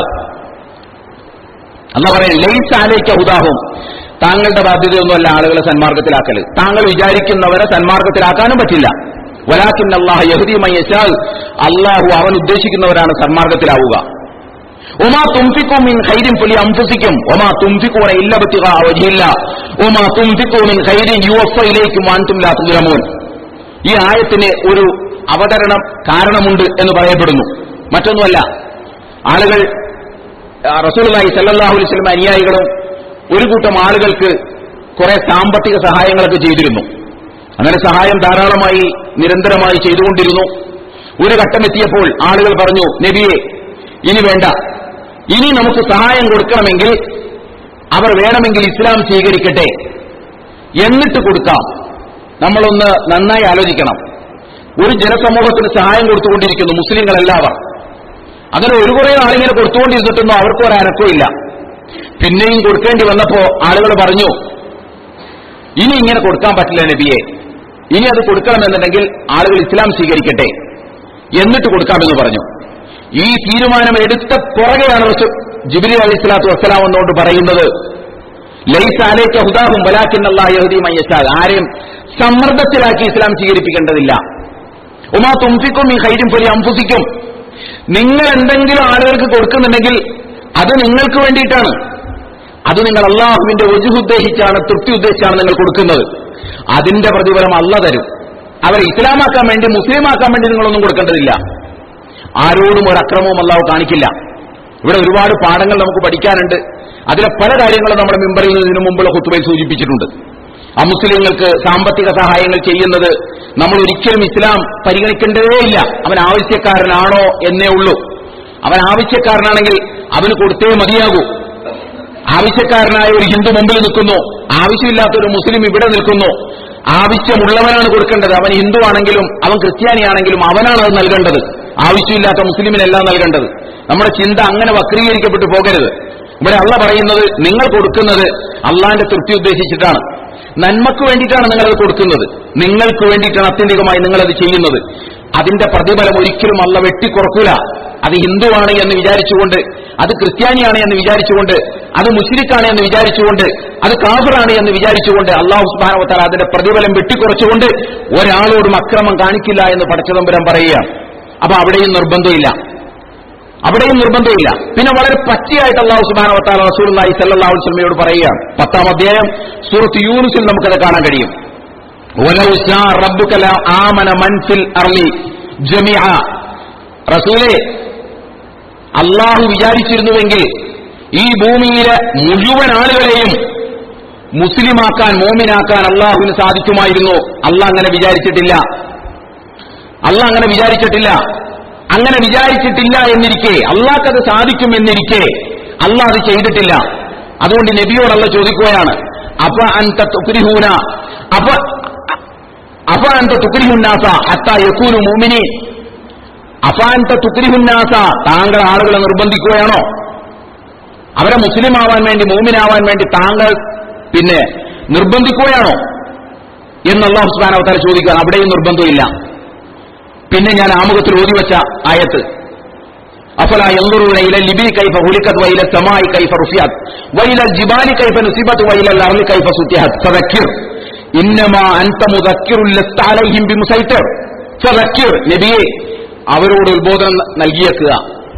അല്ലാഹു പറയാൻ, ലൈസ അലൈക ഹുദാഹും, താങ്കളുടെ ബാധ്യതയൊന്നുമല്ല ആളുകളെ സന്മാർഗത്തിലാക്കല്. താങ്കൾ വിചാരിക്കുന്നവരെ സന്മാർഗത്തിലാക്കാനും പറ്റില്ല. വലാകിൻ അല്ലാഹ യഹ്ദി മൻ യശാ, അല്ലാഹു അവൻ ഉദ്ദേശിക്കുന്നവരാണ് സന്മാർഗത്തിലാവുക. ഒമാ തുംഫിഖൂ മിൻ ഖൈരിൻ ഫലിഅൻഫുസികും ഒമാ തുംഫിഖൂന ഇല്ലാ ബിത്തിഗാ വജ്ഹില്ലാ ഒമാ തുംഫിഖൂ മിൻ ഖൈരിൻ യുവഫ ഇലൈക്കും വഅൻതും ലാ തുസ്ലമൂൻ. ഈ ആയത്തിന് ഒരു അവതരണം കാരണമുണ്ട് എന്ന് പറയപ്പെടുന്നു. മറ്റൊന്നുമല്ല, ആളുകൾ റസൂലുള്ളാഹി സ്വല്ലല്ലാഹു അലൈഹി വസല്ലം അനുയായികളും ഒരു കൂട്ടം ആളുകൾക്ക് കുറെ സാമ്പത്തിക സഹായങ്ങളൊക്കെ ചെയ്തിരുന്നു. അങ്ങനെ സഹായം ധാരാളമായി നിരന്തരമായി ചെയ്തുകൊണ്ടിരുന്നു. ഒരു ഘട്ടമെത്തിയപ്പോൾ ആളുകൾ പറഞ്ഞു, നബിയെ ഇനി വേണ്ട, ഇനി നമുക്ക് സഹായം കൊടുക്കണമെങ്കിൽ അവർ വേണമെങ്കിൽ ഇസ്ലാം സ്വീകരിക്കട്ടെ, എന്നിട്ട് കൊടുക്കാം. നമ്മളൊന്ന് നന്നായി ആലോചിക്കണം. ഒരു ജനസമൂഹത്തിന് സഹായം കൊടുത്തുകൊണ്ടിരിക്കുന്നു മുസ്ലിങ്ങളെല്ലാവർ. അങ്ങനെ ഒരു കുറേ ആളിങ്ങനെ കൊടുത്തുകൊണ്ടിരുന്നിട്ടൊന്നും അവർക്ക് ഒരു അനക്കമില്ല. പിന്നെയും കൊടുക്കേണ്ടി വന്നപ്പോ ആളുകൾ പറഞ്ഞു, ഇനി ഇങ്ങനെ കൊടുക്കാൻ പറ്റില്ല നബിയെ, ഇനി അത് കൊടുക്കണമെന്നുണ്ടെങ്കിൽ ആളുകൾ ഇസ്ലാം സ്വീകരിക്കട്ടെ, എന്നിട്ട് കൊടുക്കാമെന്ന് പറഞ്ഞു. ഈ തീരുമാനം എടുത്ത പുറകെയാണ് ജിബ്രീൽ അലൈഹിസ്സലാത്തു വസ്സലാം എന്നോട് പറയുന്നത്, ലൈസ അലൈക ഹുദാഹും വലാകിന്നല്ലാഹു യഹ്ദീ മൻ യശാ. ആരെയും സമ്മർദ്ദത്തിലാക്കി ഇസ്ലാം സ്വീകരിപ്പിക്കേണ്ടതില്ല. ഉമാ തുംഫിഖൂ മിൻ ഖൈരിൻ ഫലിഅൻഫുസികും. നിങ്ങൾ എന്തെങ്കിലും ആളുകൾക്ക് കൊടുക്കുന്നുണ്ടെങ്കിൽ അത് നിങ്ങൾക്ക് വേണ്ടിയിട്ടാണ്. അത് നിങ്ങൾ അള്ളാഹുവിന്റെ വജ്ഹ് ഉദ്ദേശിച്ചാണ്, തൃപ്തി ഉദ്ദേശിച്ചാണ് നിങ്ങൾ കൊടുക്കുന്നത്. അതിന്റെ പ്രതിഫലം അല്ലാഹ് തരും. അവരെ ഇസ്ലാമാക്കാൻ വേണ്ടി, മുസ്ലിമാക്കാൻ വേണ്ടി നിങ്ങളൊന്നും കൊടുക്കേണ്ടതില്ല. ആരോടും ഒരു അക്രമവും അല്ലാഹു കാണിക്കില്ല. ഇവിടെ ഒരുപാട് പാഠങ്ങൾ നമുക്ക് പഠിക്കാനുണ്ട്. അതിലെ പല കാര്യങ്ങളും നമ്മുടെ മിമ്പറിൽ ഇതിനു മുമ്പുള്ള ഖുത്ബയിൽ സൂചിപ്പിച്ചിട്ടുണ്ട്. അമുസ്ലിങ്ങൾക്ക് സാമ്പത്തിക സഹായങ്ങൾ ചെയ്യുന്നത് നമ്മൾ ഒരിക്കലും ഇസ്ലാം പരിഗണിക്കേണ്ടതേയില്ല. അവൻ ആവശ്യക്കാരനാണോ എന്നേ ഉള്ളൂ. അവൻ ആവശ്യക്കാരനാണെങ്കിൽ അവന് കൊടുത്തേ മതിയാകൂ. ആവശ്യക്കാരനായ ഒരു ഹിന്ദു മുമ്പിൽ നിൽക്കുന്നു, ആവശ്യമില്ലാത്തൊരു മുസ്ലിം ഇവിടെ നിൽക്കുന്നു. ആവശ്യമുള്ളവനാണ് കൊടുക്കേണ്ടത്. അവൻ ഹിന്ദു ആണെങ്കിലും അവൻ ക്രിസ്ത്യാനിയാണെങ്കിലും അവനാണ് അത് നൽകേണ്ടത്. ആവശ്യമില്ലാത്ത മുസ്ലിമിനല്ല നൽകേണ്ടത്. നമ്മുടെ ചിന്ത അങ്ങനെ വക്രീകരിക്കപ്പെട്ടു പോകരുത്. ഇവിടെ അള്ളാഹ് പറയുന്നത്, നിങ്ങൾ കൊടുക്കുന്നത് അള്ളാഹിന്റെ തൃപ്തി ഉദ്ദേശിച്ചിട്ടാണ്, നന്മക്ക് വേണ്ടിയിട്ടാണ് നിങ്ങളത് കൊടുക്കുന്നത്, നിങ്ങൾക്ക് വേണ്ടിയിട്ടാണ് അത്യന്തികമായി നിങ്ങളത് ചെയ്യുന്നത്. അതിന്റെ പ്രതിഫലം ഒരിക്കലും അള്ളാഹ് വെട്ടിക്കുറക്കൂല. അത് ഹിന്ദുവാണ് എന്ന് വിചാരിച്ചുകൊണ്ട്, അത് ക്രിസ്ത്യാനിയാണ് എന്ന് വിചാരിച്ചുകൊണ്ട്, അത് മുശ്രിക്കാണ് എന്ന് വിചാരിച്ചുകൊണ്ട്, അത് കാഫിറാണ് എന്ന് വിചാരിച്ചുകൊണ്ട് അല്ലാഹു സുബ്ഹാനഹു വ തആല അതിന്റെ പ്രതിഫലം വെട്ടിക്കുറച്ചുകൊണ്ട് ഒരാളോടും അക്രമം കാണിക്കില്ല എന്ന് പടച്ചതമ്പുരാൻ പറയുകയാണ്. അപ്പൊ അവിടെയും നിർബന്ധമില്ല, അവിടെയും നിർബന്ധമില്ല. പിന്നെ വളരെ പച്ചയായിട്ട് അല്ലാഹു സുബ്ഹാനഹു വ തആല റസൂലുള്ളാഹി സ്വല്ലല്ലാഹു അലൈഹി വസല്ലമയോട് പറയുകയാണ്. പത്താം അധ്യായം സൂറത്ത് യൂനുസിൽ നമുക്കത് കാണാൻ കഴിയും. വലൗ ശാ റബ്ബുക ല ആമന മൻ ഫിൽ അർളി ജമീഅ. റസൂലേ, അല്ലാഹു വിചാരിച്ചിരുന്നുവെങ്കിൽ ഈ ഭൂമിയിലെ മുഴുവൻ ആളുകളെയും മുസ്ലിമാക്കാൻ, മോമിനാക്കാൻ അല്ലാഹുവിന് സാധിക്കുമായിരുന്നു. അല്ലാഹ് അങ്ങനെ വിചാരിച്ചിട്ടില്ല. അല്ലാഹ് അങ്ങനെ വിചാരിച്ചിട്ടില്ല. അങ്ങനെ വിചാരിച്ചിട്ടില്ല എന്നിരിക്കെ, അല്ലാഹ്ക്കത് സാധിക്കും എന്നിരിക്കെ അല്ലാഹ് അത് ചെയ്തിട്ടില്ല. അതുകൊണ്ട് നബിയോട് അല്ലാഹ് ചോദിക്കുകയാണ്, അഫ അൻത തുക്രിഹൂന അഫ അഫ അൻത തുക്രിഹുന്നാസ ഹത്താ യകൂനു മുഅ്മിനീൻ. അഫ അൻത തുക്രിഹുന്നാസ, താങ്കൾ ആളുകളെ നിർബന്ധിക്കുകയാണോ? അവരെ മുസ്ലിം ആവാൻ വേണ്ടി, മുഅ്മിനാവാൻ വേണ്ടി താങ്കൾ പിന്നെ നിർബന്ധിക്കുകയാണോ എന്ന് അല്ലാഹു സുബ്ഹാനഹു വ തആല ചോദിക്കുകയാണ്. അവിടെയും നിർബന്ധമില്ല. പിന്നെ ഞാൻ ആമുഖത്തിൽ ഓതിവെച്ച ആയത്ത്, അഫലാ യൻദുറൂന ഇലൽ ലിബിലി കൈഫ ഖുലിഖത് വഇല സമാഇ കൈഫ റുഫിയത് വഇല ജിബാലി കൈഫ നുസിബത് വഇല അർളി കൈഫ സുതിഹത് ഫദക്കിർ ഇന്നമാ അൻത മുദക്കിറുൻ ലസ്ത അലൈഹിം ബിമുസൈത്തിർ. ഫദക്കിർ, നബിയെ അവരോട് ഉത്ബോധനം നൽകിയേക്കുക.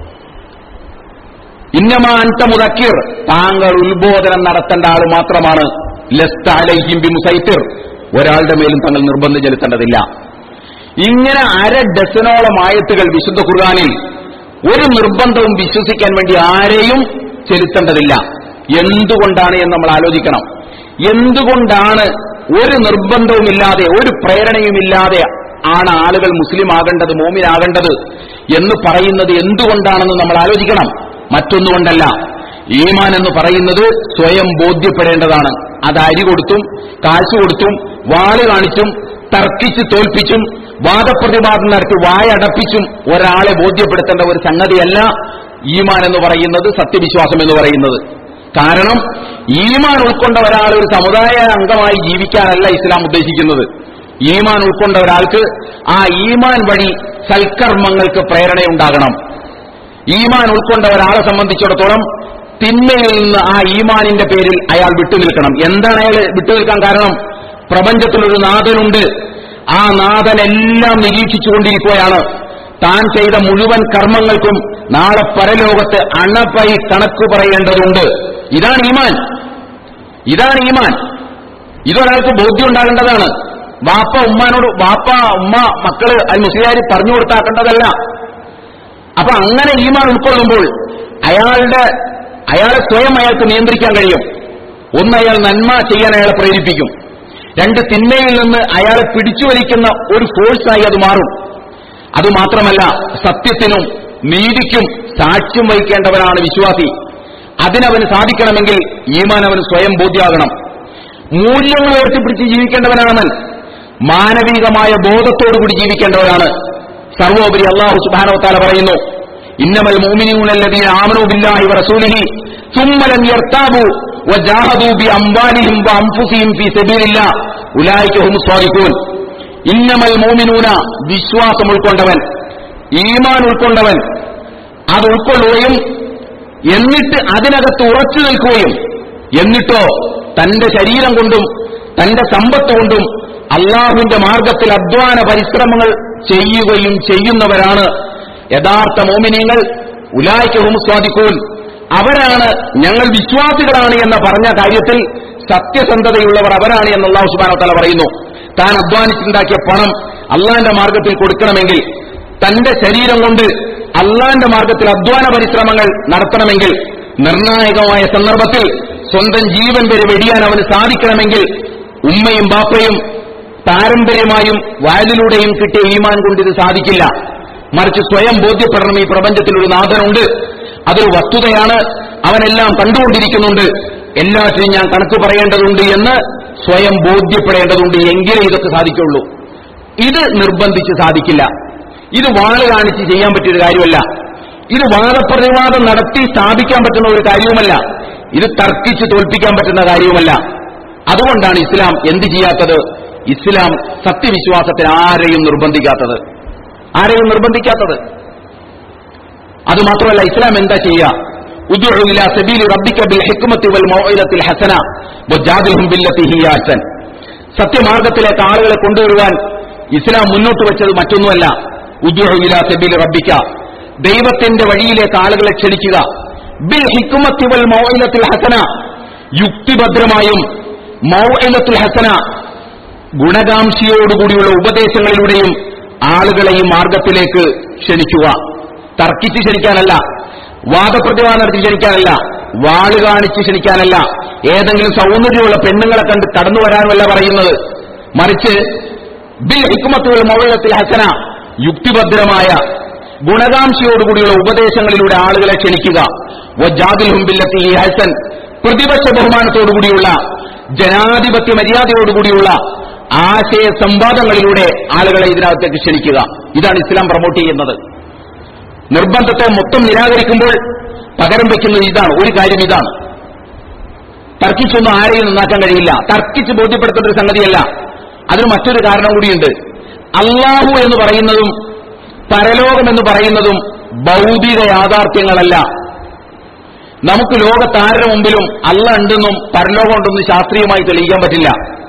ഇന്നമാ അൻത മുദക്കിർ, താങ്കൾ ഉത്ബോധനം നടത്തേണ്ട ആൾ മാത്രമാണ്. ലസ്ത അലൈഹിം ബിമുസൈത്തിർ, ഒരാളുടെ മേലും താങ്കൾ നിർബന്ധം ചെലുത്തേണ്ടതില്ല. ഇങ്ങനെ അര ഡസനോളം ആയത്തുകൾ വിശുദ്ധ ഖുർആനിൽ ഒരു നിർബന്ധവും വിശ്വസിക്കാൻ വേണ്ടി ആരെയും ചെലുത്തേണ്ടതില്ല. എന്തുകൊണ്ടാണ് എന്ന് നമ്മൾ ആലോചിക്കണം. എന്തുകൊണ്ടാണ് ഒരു നിർബന്ധവുമില്ലാതെ, ഒരു പ്രേരണയുമില്ലാതെ ആണ് ആളുകൾ മുസ്ലിം ആകേണ്ടത്, മോമിനാകേണ്ടത് എന്ന് പറയുന്നത് എന്തുകൊണ്ടാണെന്ന് നമ്മൾ ആലോചിക്കണം. മറ്റൊന്നുകൊണ്ടല്ല. ഈമാൻ എന്ന് പറയുന്നത് സ്വയം ബോധ്യപ്പെടേണ്ടതാണ്. അത് അരി കൊടുത്തും കാശ് കൊടുത്തും വാള് കാണിച്ചും തർക്കിച്ച് തോൽപ്പിച്ചും വാദപ്രതിവാദം നടത്തി വായടപ്പിച്ചും ഒരാളെ ബോധ്യപ്പെടുത്തേണ്ട ഒരു സംഗതിയല്ല ഈമാൻ എന്ന് പറയുന്നത്, സത്യവിശ്വാസം എന്ന് പറയുന്നത്. കാരണം ഈമാൻ ഉൾക്കൊണ്ട ഒരാൾ ഒരു സമുദായ അംഗമായി ജീവിക്കാനല്ല ഇസ്ലാം ഉദ്ദേശിക്കുന്നത്. ഈമാൻ ഉൾക്കൊണ്ട ഒരാൾക്ക് ആ ഈമാൻ വഴി സൽക്കർമ്മങ്ങൾക്ക് പ്രേരണയുണ്ടാകണം. ഈമാൻ ഉൾക്കൊണ്ട ഒരാളെ സംബന്ധിച്ചിടത്തോളം തിന്മയിൽ നിന്ന് ആ ഈമാനിന്റെ പേരിൽ അയാൾ വിട്ടുനിൽക്കണം. എന്താണ് അയാൾ വിട്ടുനിൽക്കാൻ കാരണം? പ്രപഞ്ചത്തിലൊരു നാഥനുണ്ട്. ആ നാഥൻ എല്ലാം നിരീക്ഷിച്ചുകൊണ്ടിരിക്കുകയാണ്. താൻ ചെയ്ത മുഴുവൻ കർമ്മങ്ങൾക്കും നാളെ പരലോകത്ത് അണപ്പൈ കണക്ക് പറയേണ്ടതുണ്ട്. ഇതാണ് ഈമാൻ. ഇതാണ് ഈമാൻ. ഇതൊരാൾക്ക് ബോധ്യം ഉണ്ടാകേണ്ടതാണ്. വാപ്പ ഉമ്മാനോട് വാപ്പ ഉമ്മ മക്കള് അത് മുസ്ലിയാര് പറഞ്ഞു കൊടുത്താക്കേണ്ടതല്ല. അപ്പൊ അങ്ങനെ ഈമാൻ ഉൾക്കൊള്ളുമ്പോൾ അയാളുടെ അയാളെ സ്വയം അയാൾക്ക് നിയന്ത്രിക്കാൻ കഴിയും. ഒന്ന്, അയാൾ നന്മ ചെയ്യാൻ അയാളെ പ്രേരിപ്പിക്കും. രണ്ട്, തിന്മയിൽ നിന്ന് അയാളെ പിടിച്ചു വലിക്കുന്ന ഒരു ഫോഴ്സായി അത് മാറും. അതുമാത്രമല്ല, സത്യത്തിനും നീതിക്കും സാക്ഷ്യം വഹിക്കേണ്ടവനാണ് വിശ്വാസി. അതിനവന് സാധിക്കണമെങ്കിൽ ഈമാൻ അവന് സ്വയം ബോധ്യമാകണം. മൂല്യങ്ങൾ ഉയർത്തിപ്പിടിച്ച് ജീവിക്കേണ്ടവനാണവൻ. മാനവികമായ ബോധത്തോടുകൂടി ജീവിക്കേണ്ടവരാണ്. സർവോപരി അല്ലാഹു സുബ്ഹാനഹു വ തആല പറയുന്നു, ഇന്നമൽ മുഅ്മിനൂന അല്ലദീന ആമനൂ ബില്ലാഹി വറസൂലിഹി സുമ്മ ലം യർതാബു വജാഹദൂ ബിഅംവാലിഹിം വഅൻഫുസിഹിം ഫീ സബീലില്ലാഹ് ഉലൈക ഹുമുസ് സ്വാദിഖൂൻ. ഇന്നമൽ മുഅ്മിനൂന, വിശ്വാസം ഉൾക്കൊണ്ടവൻ, ഈമാൻ ഉൾക്കൊണ്ടവൻ, അത് ഉൾക്കൊള്ളുകയും എന്നിട്ട് അതിനകത്ത് ഉറച്ചു നിൽക്കുകയും എന്നിട്ടോ തന്റെ ശരീരം കൊണ്ടും തന്റെ സമ്പത്ത് കൊണ്ടും അള്ളാഹുവിന്റെ മാർഗത്തിൽ അധ്വാന പരിശ്രമങ്ങൾ ചെയ്യുകയും ചെയ്യുന്നവരാണ് യഥാർത്ഥ മോമിനീങ്ങൾ. ഉലൈക ഹുമുസ് സ്വാദിഖൂൻ, അവരാണ് ഞങ്ങൾ വിശ്വാസികളാണ് എന്ന പറഞ്ഞ കാര്യത്തിൽ സത്യസന്ധതയുള്ളവർ അവരാണ് എന്ന് അല്ലാഹു സുബ്ഹാനഹു വ തആല പറയുന്നു. താൻ അധ്വാനിച്ചുണ്ടാക്കിയ പണം അള്ളാന്റെ മാർഗത്തിൽ കൊടുക്കണമെങ്കിൽ, തന്റെ ശരീരം കൊണ്ട് അള്ളാന്റെ മാർഗത്തിൽ അധ്വാന പരിശ്രമങ്ങൾ നടത്തണമെങ്കിൽ, നിർണായകമായ സന്ദർഭത്തിൽ സ്വന്തം ജീവൻ വരെ വെടിയാൻ അവന് സാധിക്കണമെങ്കിൽ ഉമ്മയും ബാപ്പയും പാരമ്പര്യമായും വയലിലൂടെയും കിട്ടിയ ഈമാൻ കൊണ്ട് ഇത് സാധിക്കില്ല. മറിച്ച് സ്വയം ബോധ്യപ്പെടണം, ഈ പ്രപഞ്ചത്തിൽ ഒരു നാഥനുണ്ട്, അതൊരു വസ്തുതയാണ്, അവനെല്ലാം കണ്ടുകൊണ്ടിരിക്കുന്നുണ്ട്, എല്ലാറ്റിനും ഞാൻ കണക്ക് പറയേണ്ടതുണ്ട് എന്ന് സ്വയം ബോധ്യപ്പെടേണ്ടതുണ്ട്. എങ്കിലേ ഇതൊക്കെ സാധിക്കുള്ളൂ. ഇത് നിർബന്ധിച്ച് സാധിക്കില്ല. ഇത് വാള് കാണിച്ച് ചെയ്യാൻ പറ്റിയൊരു കാര്യമല്ല. ഇത് വാദപ്രതിവാദം നടത്തി സ്ഥാപിക്കാൻ പറ്റുന്ന ഒരു കാര്യവുമല്ല. ഇത് തർക്കിച്ച് തോൽപ്പിക്കാൻ പറ്റുന്ന കാര്യവുമല്ല. അതുകൊണ്ടാണ് ഇസ്ലാം എന്ത് ചെയ്യാത്തത്? ഇസ്ലാം സത്യവിശ്വാസത്തിന് ആരെയും നിർബന്ധിക്കാത്തത് ആരെയും നിർബന്ധിക്കാത്തത് അതുമാത്രമല്ല, ഇസ്ലാം എന്താ ചെയ്യുക? ഉദ്ഉ ഇലാ സബീലി റബ്ബിക ബിൽ ഹിക്മത്തി വൽ മൗഇദത്തിൽ ഹസന വജാദിൽഹും ബില്ലത്തി ഹിയ അഹ്സൻ. സത്യമാർഗത്തിലേക്ക് ആളുകളെ കൊണ്ടുവരുവാൻ ഇസ്ലാം മുന്നോട്ട് വെച്ചത് മറ്റൊന്നുമല്ല. ഉദ്ഉ ഇലാ സബീലി റബ്ബിക, ദൈവത്തിന്റെ വഴിയിലേക്ക് ആളുകളെ ക്ഷണിക്കുക. ബിൽ ഹിക്മത്തി വൽ മൗഇദത്തിൽ ഹസന, യുക്തിഭദ്രമായും മൗഇദത്തുൽ ഹസന, ഗുണകാംക്ഷയോടുകൂടിയുള്ള ഉപദേശങ്ങളിലൂടെയും ആളുകളെ ഈ മാർഗത്തിലേക്ക് ക്ഷണിക്കുക. തർക്കിച്ച് ക്ഷണിക്കാനല്ല, വാദപ്രതിവാദം നടത്തി ക്ഷണിക്കാനല്ല, വാള് കാണിച്ച് ക്ഷണിക്കാനല്ല, ഏതെങ്കിലും സൗന്ദര്യമുള്ള പെണ്ണുങ്ങളെ കണ്ട് കടന്നു വരാനുമല്ല പറയുന്നത്. മറിച്ച് ബിൽ ഹിക്മത്തി വൽ മൗഇദത്തിൽ ഹസന, യുക്തിഭദ്രമായ ഗുണകാംക്ഷയോടുകൂടിയുള്ള ഉപദേശങ്ങളിലൂടെ ആളുകളെ ക്ഷണിക്കുക. വജാദിൽഹും ബില്ലത്തി ഹിയ അഹ്സൻ, പ്രതിപക്ഷ ബഹുമാനത്തോടുകൂടിയുള്ള ജനാധിപത്യ മര്യാദയോടുകൂടിയുള്ള ആശയ സംവാദങ്ങളിലൂടെ ആളുകളെ ഇതിനകത്തേക്ക് ക്ഷണിക്കുക. ഇതാണ് ഇസ്ലാം പ്രൊമോട്ട് ചെയ്യുന്നത്. നിർബന്ധത്തെ മൊത്തം നിരാകരിക്കുമ്പോൾ പകരം വയ്ക്കുന്നത് ഇതാണ്. ഒരു കാര്യം ഇതാണ്, തർക്കിച്ചൊന്നും ആരെയും നന്നാക്കാൻ കഴിയില്ല. തർക്കിച്ച് ബോധ്യപ്പെടുത്തേണ്ട ഒരു സംഗതിയല്ല. അതിന് മറ്റൊരു കാരണം കൂടിയുണ്ട്. അള്ളാഹു എന്ന് പറയുന്നതും പരലോകം എന്ന് പറയുന്നതും ഭൗതിക യാഥാർത്ഥ്യങ്ങളല്ല. നമുക്ക് ലോകത്താരുടെ മുമ്പിലും അല്ല ഉണ്ടെന്നും പരലോകം ഉണ്ടെന്നും ശാസ്ത്രീയമായി തെളിയിക്കാൻ പറ്റില്ല.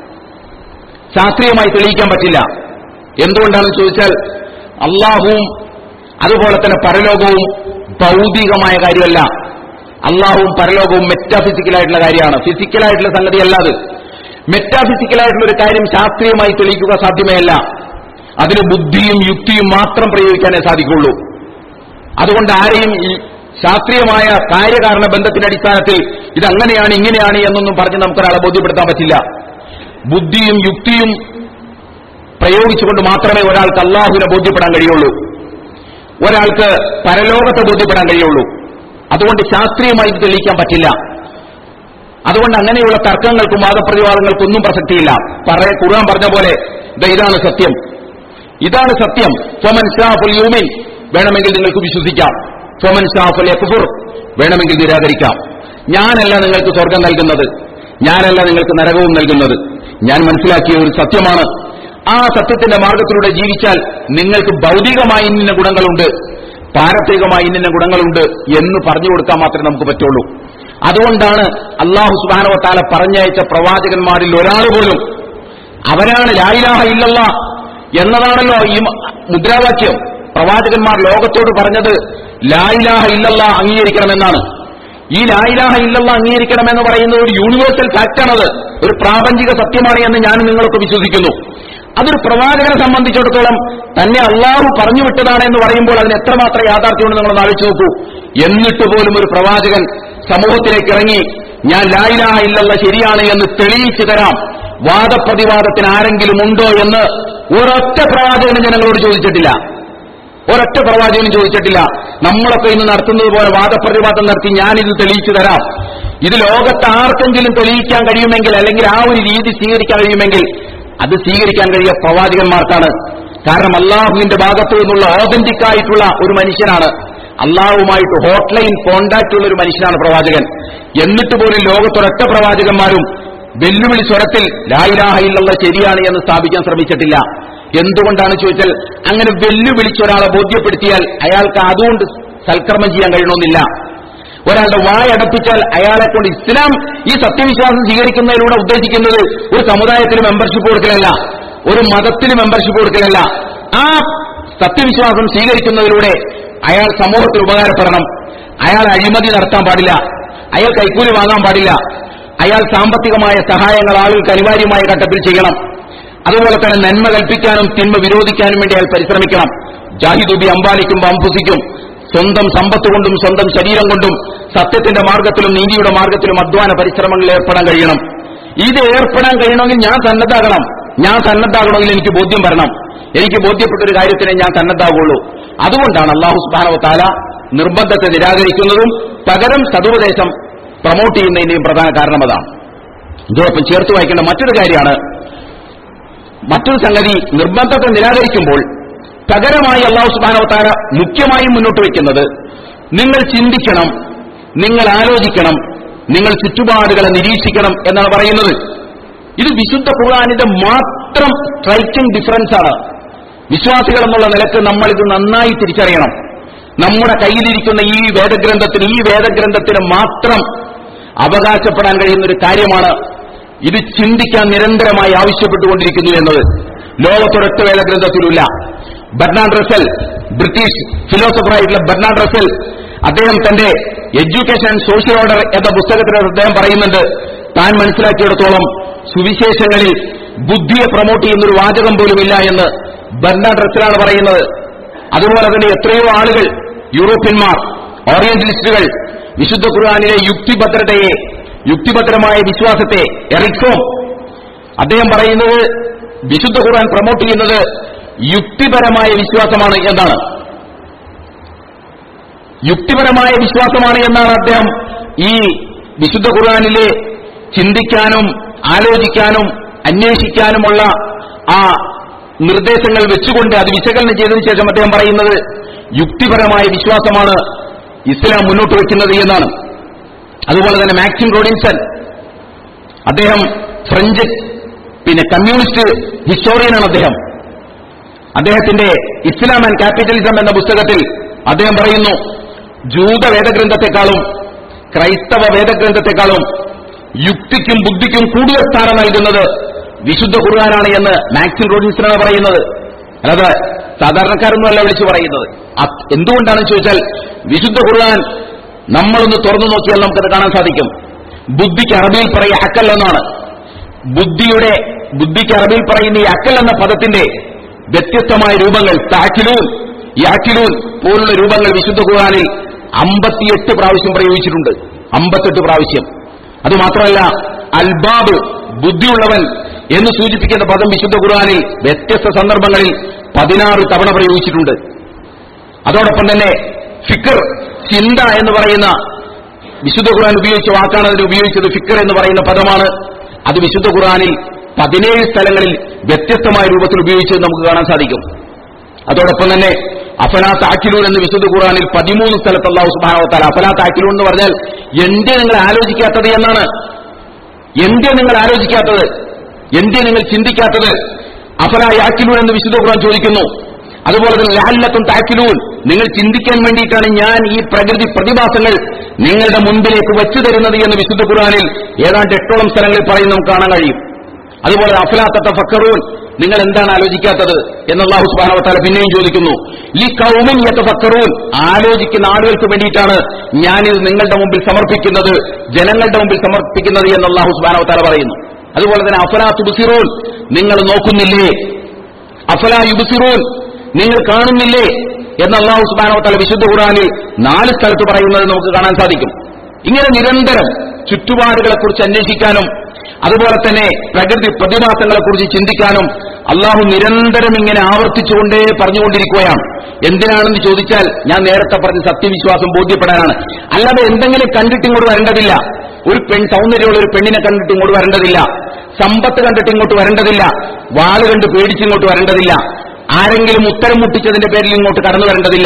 ശാസ്ത്രീയമായി തെളിയിക്കാൻ പറ്റില്ല. എന്തുകൊണ്ടാണെന്ന് ചോദിച്ചാൽ, അള്ളാഹുവും അതുപോലെ തന്നെ പരലോകവും ഭൗതികമായ കാര്യമല്ല. അള്ളാഹുവും പരലോകവും മെറ്റാഫിസിക്കലായിട്ടുള്ള കാര്യമാണ്. ഫിസിക്കലായിട്ടുള്ള സംഗതിയല്ല അത്. മെറ്റാഫിസിക്കലായിട്ടുള്ള ഒരു കാര്യം ശാസ്ത്രീയമായി തെളിയിക്കുക സാധ്യമേ അല്ല. അതിന് ബുദ്ധിയും യുക്തിയും മാത്രം പ്രയോഗിക്കാനേ സാധിക്കുള്ളൂ. അതുകൊണ്ട് ആരെയും ഈ ശാസ്ത്രീയമായ കാര്യകാരണ ബന്ധത്തിന്റെ അടിസ്ഥാനത്തിൽ ഇതങ്ങനെയാണ് ഇങ്ങനെയാണ് എന്നൊന്നും പറഞ്ഞ് നമുക്കൊരാളെ ബോധ്യപ്പെടുത്താൻ പറ്റില്ല. ബുദ്ധിയും യുക്തിയും പ്രയോഗിച്ചുകൊണ്ട് മാത്രമേ ഒരാൾക്ക് അള്ളാഹുവിനെ ബോധ്യപ്പെടാൻ കഴിയുള്ളൂ, ഒരാൾക്ക് പരലോകത്തെ ബോധ്യപ്പെടാൻ കഴിയുള്ളൂ. അതുകൊണ്ട് ശാസ്ത്രീയമായി ഇത് തെളിയിക്കാൻ പറ്റില്ല. അതുകൊണ്ട് അങ്ങനെയുള്ള തർക്കങ്ങൾക്കും വാദപ്രതിവാദങ്ങൾക്കും ഒന്നും പ്രസക്തിയില്ല. പറയ ഖുർആൻ പറഞ്ഞ പോലെ ഇതാണ് സത്യം, ഇതാണ് സത്യം. ഫമൻ ശാഫൽ യുമിൻ, വേണമെങ്കിൽ നിങ്ങൾക്ക് വിശ്വസിക്കാം. ഫമൻ ശാഫൽ യക്ഫുർ, വേണമെങ്കിൽ നിരാകരിക്കാം. ഞാനല്ല നിങ്ങൾക്ക് സ്വർഗം നൽകുന്നത്, ഞാനല്ല നിങ്ങൾക്ക് നരകവും നൽകുന്നത്. ഞാൻ മനസ്സിലാക്കിയ ഒരു സത്യമാണ്. ആ സത്യത്തിന്റെ മാർഗത്തിലൂടെ ജീവിച്ചാൽ നിങ്ങൾക്ക് ഭൗതികമായി ഇന്ന ഗുണങ്ങളുണ്ട്, പാരത്രികമായി ഇന്ന ഗുണങ്ങളുണ്ട് എന്ന് പറഞ്ഞു കൊടുക്കാൻ മാത്രമേ നമുക്ക് പറ്റുള്ളൂ. അതുകൊണ്ടാണ് അല്ലാഹു സുബ്ഹാനഹു വ തആല പറഞ്ഞയച്ച പ്രവാചകന്മാരിൽ ഒരാൾ പോലും അവരാണ് ലാ ഇലാഹ ഇല്ലല്ലാഹ് എന്നതാണല്ലോ ഈ മുദ്രാവാക്യം. പ്രവാചകന്മാർ ലോകത്തോട് പറഞ്ഞത് ലാ ഇലാഹ ഇല്ലല്ലാഹ് അംഗീകരിക്കണമെന്നാണ്. ഈ ലാ ഇലാഹ ഇല്ലല്ലാഹ് അംഗീകരിക്കണമെന്ന് പറയുന്നത് ഒരു യൂണിവേഴ്സൽ ഫാക്റ്റാണത്, ഒരു പ്രാപഞ്ചിക സത്യമാണ് എന്ന് ഞാൻ നിങ്ങളൊക്കെ വിശ്വസിക്കുന്നു. അതൊരു പ്രവാചകനെ സംബന്ധിച്ചിടത്തോളം തന്നെ അള്ളാഹു പറഞ്ഞു വിട്ടതാണ് എന്ന് പറയുമ്പോൾ അതിന് എത്രമാത്രം യാഥാർത്ഥ്യമുണ്ട് നിങ്ങളൊന്ന് ആലോചിച്ച് നോക്കൂ. എന്നിട്ട് പോലും ഒരു പ്രവാചകൻ സമൂഹത്തിലേക്ക് ഇറങ്ങി ഞാൻ ലാ ഇലാഹ ഇല്ലല്ലാഹ് ശരിയാണ് എന്ന് തെളിയിച്ചു തരാം, വാദപ്രതിവാദത്തിന് ആരെങ്കിലും ഉണ്ടോ എന്ന് ഒരൊറ്റ പ്രവാചകനും ജനങ്ങളോട് ചോദിച്ചിട്ടില്ല. ഒരൊറ്റ പ്രവാചകനും ചോദിച്ചിട്ടില്ല. നമ്മളൊക്കെ ഇന്ന് നടത്തുന്നത് പോലെ വാദപ്രതിവാദം നടത്തി ഞാനിത് തെളിയിച്ചു തരാം. ഇത് ലോകത്ത് ആർക്കെങ്കിലും തെളിയിക്കാൻ കഴിയുമെങ്കിൽ, അല്ലെങ്കിൽ ആ ഒരു രീതി സ്വീകരിക്കാൻ കഴിയുമെങ്കിൽ അത് സ്വീകരിക്കാൻ കഴിയുക പ്രവാചകന്മാർക്കാണ്. കാരണം അള്ളാഹുവിന്റെ ഭാഗത്തു നിന്നുള്ള ഓതന്റിക് ആയിട്ടുള്ള ഒരു മനുഷ്യനാണ്, അള്ളാഹുമായിട്ട് ഹോട്ട്ലൈൻ കോണ്ടാക്ട് ഉള്ള ഒരു മനുഷ്യനാണ് പ്രവാചകൻ. എന്നിട്ട് പോലും ലോകത്തൊരൊറ്റ പ്രവാചകന്മാരും വെല്ലുവിളി സ്വരത്തിൽ ലാ ഇലാഹ ഇല്ലല്ലാഹ് ശരിയാണ് എന്ന് സ്ഥാപിക്കാൻ ശ്രമിച്ചിട്ടില്ല. എന്തുകൊണ്ടാണ് ചോദിച്ചാൽ, അങ്ങനെ വെല്ലുവിളിച്ചൊരാളെ ബോധ്യപ്പെടുത്തിയാൽ അയാൾക്ക് അതുകൊണ്ട് സൽക്കർമ്മം ചെയ്യാൻ കഴിയണമെന്നില്ല. ഒരാളുടെ വായടപ്പിച്ചാൽ അയാളെ കൊണ്ട് ഇസ്ലാം ഈ സത്യവിശ്വാസം സ്വീകരിക്കുന്നതിലൂടെ ഉദ്ദേശിക്കുന്നത് ഒരു സമുദായത്തിന് മെമ്പർഷിപ്പ് കൊടുക്കലല്ല, ഒരു മതത്തിന് മെമ്പർഷിപ്പ് കൊടുക്കലല്ല. ആ സത്യവിശ്വാസം സ്വീകരിക്കുന്നതിലൂടെ അയാൾ സമൂഹത്തിന് ഉപകാരപ്പെടണം. അയാൾ അഴിമതി നടത്താൻ പാടില്ല, അയാൾ കൈക്കൂലി വാങ്ങാൻ പാടില്ല, അയാൾ സാമ്പത്തികമായ സഹായങ്ങൾ ആളുകൾക്ക് അനിവാര്യമായ ഘട്ടത്തിൽ ചെയ്യണം. അതുപോലെ തന്നെ നന്മ കൽപ്പിക്കാനും തിന്മ വിരോധിക്കാനും വേണ്ടി അയാൾ പരിശ്രമിക്കണം. ജാഹിദുബി അംബാലിക്കും അംഫുസിക്കും, സ്വന്തം സമ്പത്ത് കൊണ്ടും സ്വന്തം ശരീരം കൊണ്ടും സത്യത്തിന്റെ മാർഗത്തിലും നീതിയുടെ മാർഗത്തിലും അധ്വാന പരിശ്രമങ്ങളിൽ ഏർപ്പെടാൻ കഴിയണം. ഇത് ഏർപ്പെടാൻ കഴിയണമെങ്കിൽ ഞാൻ സന്നദ്ധാകണം. ഞാൻ സന്നദ്ധാകണമെങ്കിൽ എനിക്ക് ബോധ്യം വരണം. എനിക്ക് ബോധ്യപ്പെട്ട ഒരു കാര്യത്തിനെ ഞാൻ സന്നദ്ധാകുള്ളൂ. അതുകൊണ്ടാണ് അല്ലാഹു സുബ്ഹാനഹു വ തആല നിർബന്ധത്തെ നിരാകരിക്കുന്നതും പകരം സതുപദേശം പ്രൊമോട്ട് ചെയ്യുന്നതിന്റെയും പ്രധാന കാരണം അതാണ്. ഇതോടൊപ്പം ചേർത്ത് വായിക്കേണ്ട മറ്റൊരു കാര്യമാണ്, മറ്റൊരു സംഗതി, നിർബന്ധത്തെ നിരാകരിക്കുമ്പോൾ പകരമായി അല്ലാഹു സുബ്ഹാനഹു വ തആല മുഖ്യമായും മുന്നോട്ട് വയ്ക്കുന്നത് നിങ്ങൾ ചിന്തിക്കണം, നിങ്ങൾ ആലോചിക്കണം, നിങ്ങൾ ചുറ്റുപാടുകളെ നിരീക്ഷിക്കണം എന്നാണ് പറയുന്നത്. ഇത് വിശുദ്ധ ഖുർആനിന്റെ മാത്രം സ്ട്രൈക്കിംഗ് ഡിഫറൻസ് ആണ്. വിശ്വാസികൾ എന്നുള്ള നിലക്ക് നമ്മൾ ഇത് നന്നായി തിരിച്ചറിയണം. നമ്മുടെ കയ്യിലിരിക്കുന്ന ഈ വേദഗ്രന്ഥത്തിന് ഈ വേദഗ്രന്ഥത്തിന് മാത്രം അവകാശപ്പെടാൻ കഴിയുന്ന ഒരു കാര്യമാണ് ഇത് ചിന്തിക്കാൻ നിരന്തരമായി ആവശ്യപ്പെട്ടുകൊണ്ടിരിക്കുന്നു എന്നത്. ലോകത്തൊരൊറ്റ വേദഗ്രന്ഥത്തിലില്ല. ബെർനാർഡ് റസൽ, ബ്രിട്ടീഷ് ഫിലോസഫറായിട്ടുള്ള ബെർനാർഡ് റസൽ, അദ്ദേഹം തന്റെ എഡ്യൂക്കേഷൻ ആൻഡ് സോഷ്യൽ ഓർഡർ എന്ന പുസ്തകത്തിൽ അദ്ദേഹം പറയുന്നുണ്ട്, താൻ മനസ്സിലാക്കിയിടത്തോളം സുവിശേഷങ്ങളിൽ ബുദ്ധിയെ പ്രൊമോട്ട് ചെയ്യുന്നൊരു വാചകം പോലുമില്ല എന്ന് ബെർനാർഡ് റസലാണ് പറയുന്നത്. അതുപോലെ തന്നെ എത്രയോ ആളുകൾ, യൂറോപ്യന്മാർ, ഓറിയന്റലിസ്റ്റുകൾ വിശുദ്ധ ഖുർആനിലെ യുക്തിഭദ്രതയെ, യുക്തിഭദ്രമായ വിശ്വാസത്തെ, എറിക്സോം അദ്ദേഹം പറയുന്നത് വിശുദ്ധ ഖുർആൻ പ്രൊമോട്ട് ചെയ്യുന്നത് യുക്തിപരമായ വിശ്വാസമാണ് എന്നാണ്. യുക്തിപരമായ വിശ്വാസമാണ് എന്നാണ് അദ്ദേഹം ഈ വിശുദ്ധ ഖുർആനിലെ ചിന്തിക്കാനും ആലോചിക്കാനും അന്വേഷിക്കാനുമുള്ള ആ നിർദ്ദേശങ്ങൾ വെച്ചുകൊണ്ട് അത് വിശകലനം ചെയ്തതിനു ശേഷം അദ്ദേഹം പറയുന്നത് യുക്തിപരമായ വിശ്വാസമാണ് ഇസ്ലാം മുന്നോട്ട് വയ്ക്കുന്നത് എന്നാണ്. അതുപോലെ തന്നെ മാക്സിം റോഡിൻസൺ, അദ്ദേഹം ഫ്രഞ്ച് പിന്നെ കമ്മ്യൂണിസ്റ്റ് ഹിസ്റ്റോറിയനാണ് അദ്ദേഹം. അദ്ദേഹത്തിന്റെ ഇസ്ലാം ആൻഡ് ക്യാപിറ്റലിസം എന്ന പുസ്തകത്തിൽ അദ്ദേഹം പറയുന്നു, ജൂത വേദഗ്രന്ഥത്തെക്കാളും ക്രൈസ്തവ വേദഗ്രന്ഥത്തെക്കാളും യുക്തിക്കും ബുദ്ധിക്കും കൂടുതൽ സ്ഥാനം നൽകുന്നത് വിശുദ്ധ ഖുർആനാണ് എന്ന് മാക്സിം റോഡിൻസനാണ് പറയുന്നത്. അല്ലാതെ സാധാരണക്കാരൊന്നുമല്ല വിളിച്ചു പറയുന്നത്. എന്തുകൊണ്ടാണെന്ന് ചോദിച്ചാൽ, വിശുദ്ധ ഖുർആൻ നമ്മളൊന്ന് തുറന്നു നോക്കിയാൽ നമുക്കത് കാണാൻ സാധിക്കും. ബുദ്ധിക്ക് അറബിയിൽ പറയുക അക്കൽ എന്നാണ്. ബുദ്ധിയുടെ ബുദ്ധിക്ക് അറബിയിൽ പറയുന്ന ഈ അക്കൽ എന്ന പദത്തിന്റെ വ്യത്യസ്തമായ രൂപങ്ങൾ, താക്കിലൂൻ, യാക്കിലൂൻ പോലുള്ള രൂപങ്ങൾ വിശുദ്ധ ഖുർആനിൽ അമ്പത്തിയെട്ട് പ്രാവശ്യം പ്രയോഗിച്ചിട്ടുണ്ട്. അമ്പത്തെട്ട് പ്രാവശ്യം. അതുമാത്രമല്ല, അൽബാബ്, ബുദ്ധിയുള്ളവൻ എന്ന് സൂചിപ്പിക്കുന്ന പദം വിശുദ്ധ ഖുർആനിൽ വ്യത്യസ്ത സന്ദർഭങ്ങളിൽ പതിനാറ് തവണ പ്രയോഗിച്ചിട്ടുണ്ട്. അതോടൊപ്പം തന്നെ ഫിക്ർ, ചിന്ത എന്ന് പറയുന്ന വിശുദ്ധ ഖുർആൻ ഉപയോഗിച്ച വാക്കാണ് അതിന് ഉപയോഗിച്ചത്. ഫിക്ർ എന്ന് പറയുന്ന പദമാണ്. അത് വിശുദ്ധ ഖുർആനിൽ പതിനേഴ് സ്ഥലങ്ങളിൽ വ്യത്യസ്തമായ രൂപത്തിൽ ഉപയോഗിച്ചത് നമുക്ക് കാണാൻ സാധിക്കും. അതോടൊപ്പം തന്നെ അഫലാ തഅഖിലൂൻ എന്ന് വിശുദ്ധ ഖുർആനിൽ പതിമൂന്ന് സ്ഥലത്ത് അല്ലാഹു സുബ്ഹാനഹു വ തആല, അഫലാ തഅഖിലൂൻ എന്ന് പറഞ്ഞാൽ എന്തേ നിങ്ങൾ ആലോചിക്കാത്തത് എന്നാണ്. എന്തേ നിങ്ങൾ ആലോചിക്കാത്തത്, എന്തേ നിങ്ങൾ ചിന്തിക്കാത്തത്? അഫലാ യഅഖിലൂൻ എന്ന് വിശുദ്ധ ഖുർആൻ ചോദിക്കുന്നു. അതുപോലെ തന്നെ ലഅല്ലക്കും തഅഖിലൂൻ, നിങ്ങൾ ചിന്തിക്കാൻ വേണ്ടിയിട്ടാണ് ഞാൻ ഈ പ്രകൃതി പ്രതിഭാസങ്ങൾ നിങ്ങളുടെ മുൻപിലേക്ക് വെച്ചു തരുന്നത് എന്ന് വിശുദ്ധ ഖുർആനിൽ ഏതാണ്ട് എട്ടോളം സ്ഥലങ്ങളിൽ പറയുന്നത് നമുക്ക് കാണാൻ കഴിയും. അതുപോലെ അഫലാ തതഫക്കറൂൻ, നിങ്ങൾ എന്താണ് ആലോചിക്കാത്തത് എന്ന് അല്ലാഹു സുബ്ഹാനഹു വ തആല പിന്നെയും ചോദിക്കുന്നു. ലി ഖൗമിൻ യതഫക്കറൂൻ, ആലോചിക്കുന്ന ആളുകൾക്ക് വേണ്ടിയിട്ടാണ് ഞാനിത് നിങ്ങളുടെ മുമ്പിൽ സമർപ്പിക്കുന്നത്, ജനങ്ങളുടെ മുമ്പിൽ സമർപ്പിക്കുന്നത് എന്ന് അല്ലാഹു സുബ്ഹാനഹു വ തആല പറയുന്നു. അതുപോലെ തന്നെ അഫലാ തുബ്സിറൂൻ, നിങ്ങൾ നോക്കുന്നില്ലേ, അഫലാ യുബ്സിറൂൻ, നിങ്ങൾ കാണുന്നില്ലേ എന്ന് അല്ലാഹു സുബ്ഹാനഹു വ തആല വിശുദ്ധ ഖുർആനിൽ നാല് സ്ഥലത്ത് പറയുന്നത് നമുക്ക് കാണാൻ സാധിക്കും. ഇങ്ങനെ നിരന്തരം ചുറ്റുപാടുകളെക്കുറിച്ച് അന്വേഷിക്കാനും അതുപോലെ തന്നെ പ്രകൃതി പ്രതിഭാസങ്ങളെക്കുറിച്ച് ചിന്തിക്കാനും അള്ളാഹു നിരന്തരം ഇങ്ങനെ ആവർത്തിച്ചുകൊണ്ടേ പറഞ്ഞുകൊണ്ടിരിക്കുകയാണ്. എന്തിനാണെന്ന് ചോദിച്ചാൽ ഞാൻ നേരത്തെ പറഞ്ഞ സത്യവിശ്വാസം ബോധ്യപ്പെടാനാണ്. അല്ലാതെ എന്തെങ്കിലും കണ്ടിട്ട് ഇങ്ങോട്ട് വരേണ്ടതില്ല. ഒരു പെൺ സൗന്ദര്യമുള്ള ഒരു പെണ്ണിനെ കണ്ടിട്ട് ഇങ്ങോട്ട് വരേണ്ടതില്ല, സമ്പത്ത് കണ്ടിട്ട് ഇങ്ങോട്ട് വരേണ്ടതില്ല, വാള് കണ്ട് പേടിച്ചിങ്ങോട്ട് വരേണ്ടതില്ല, ആരെങ്കിലും ഉത്തരം മുട്ടിച്ചതിന്റെ പേരിൽ ഇങ്ങോട്ട് കടന്നു വരേണ്ടതില്ല.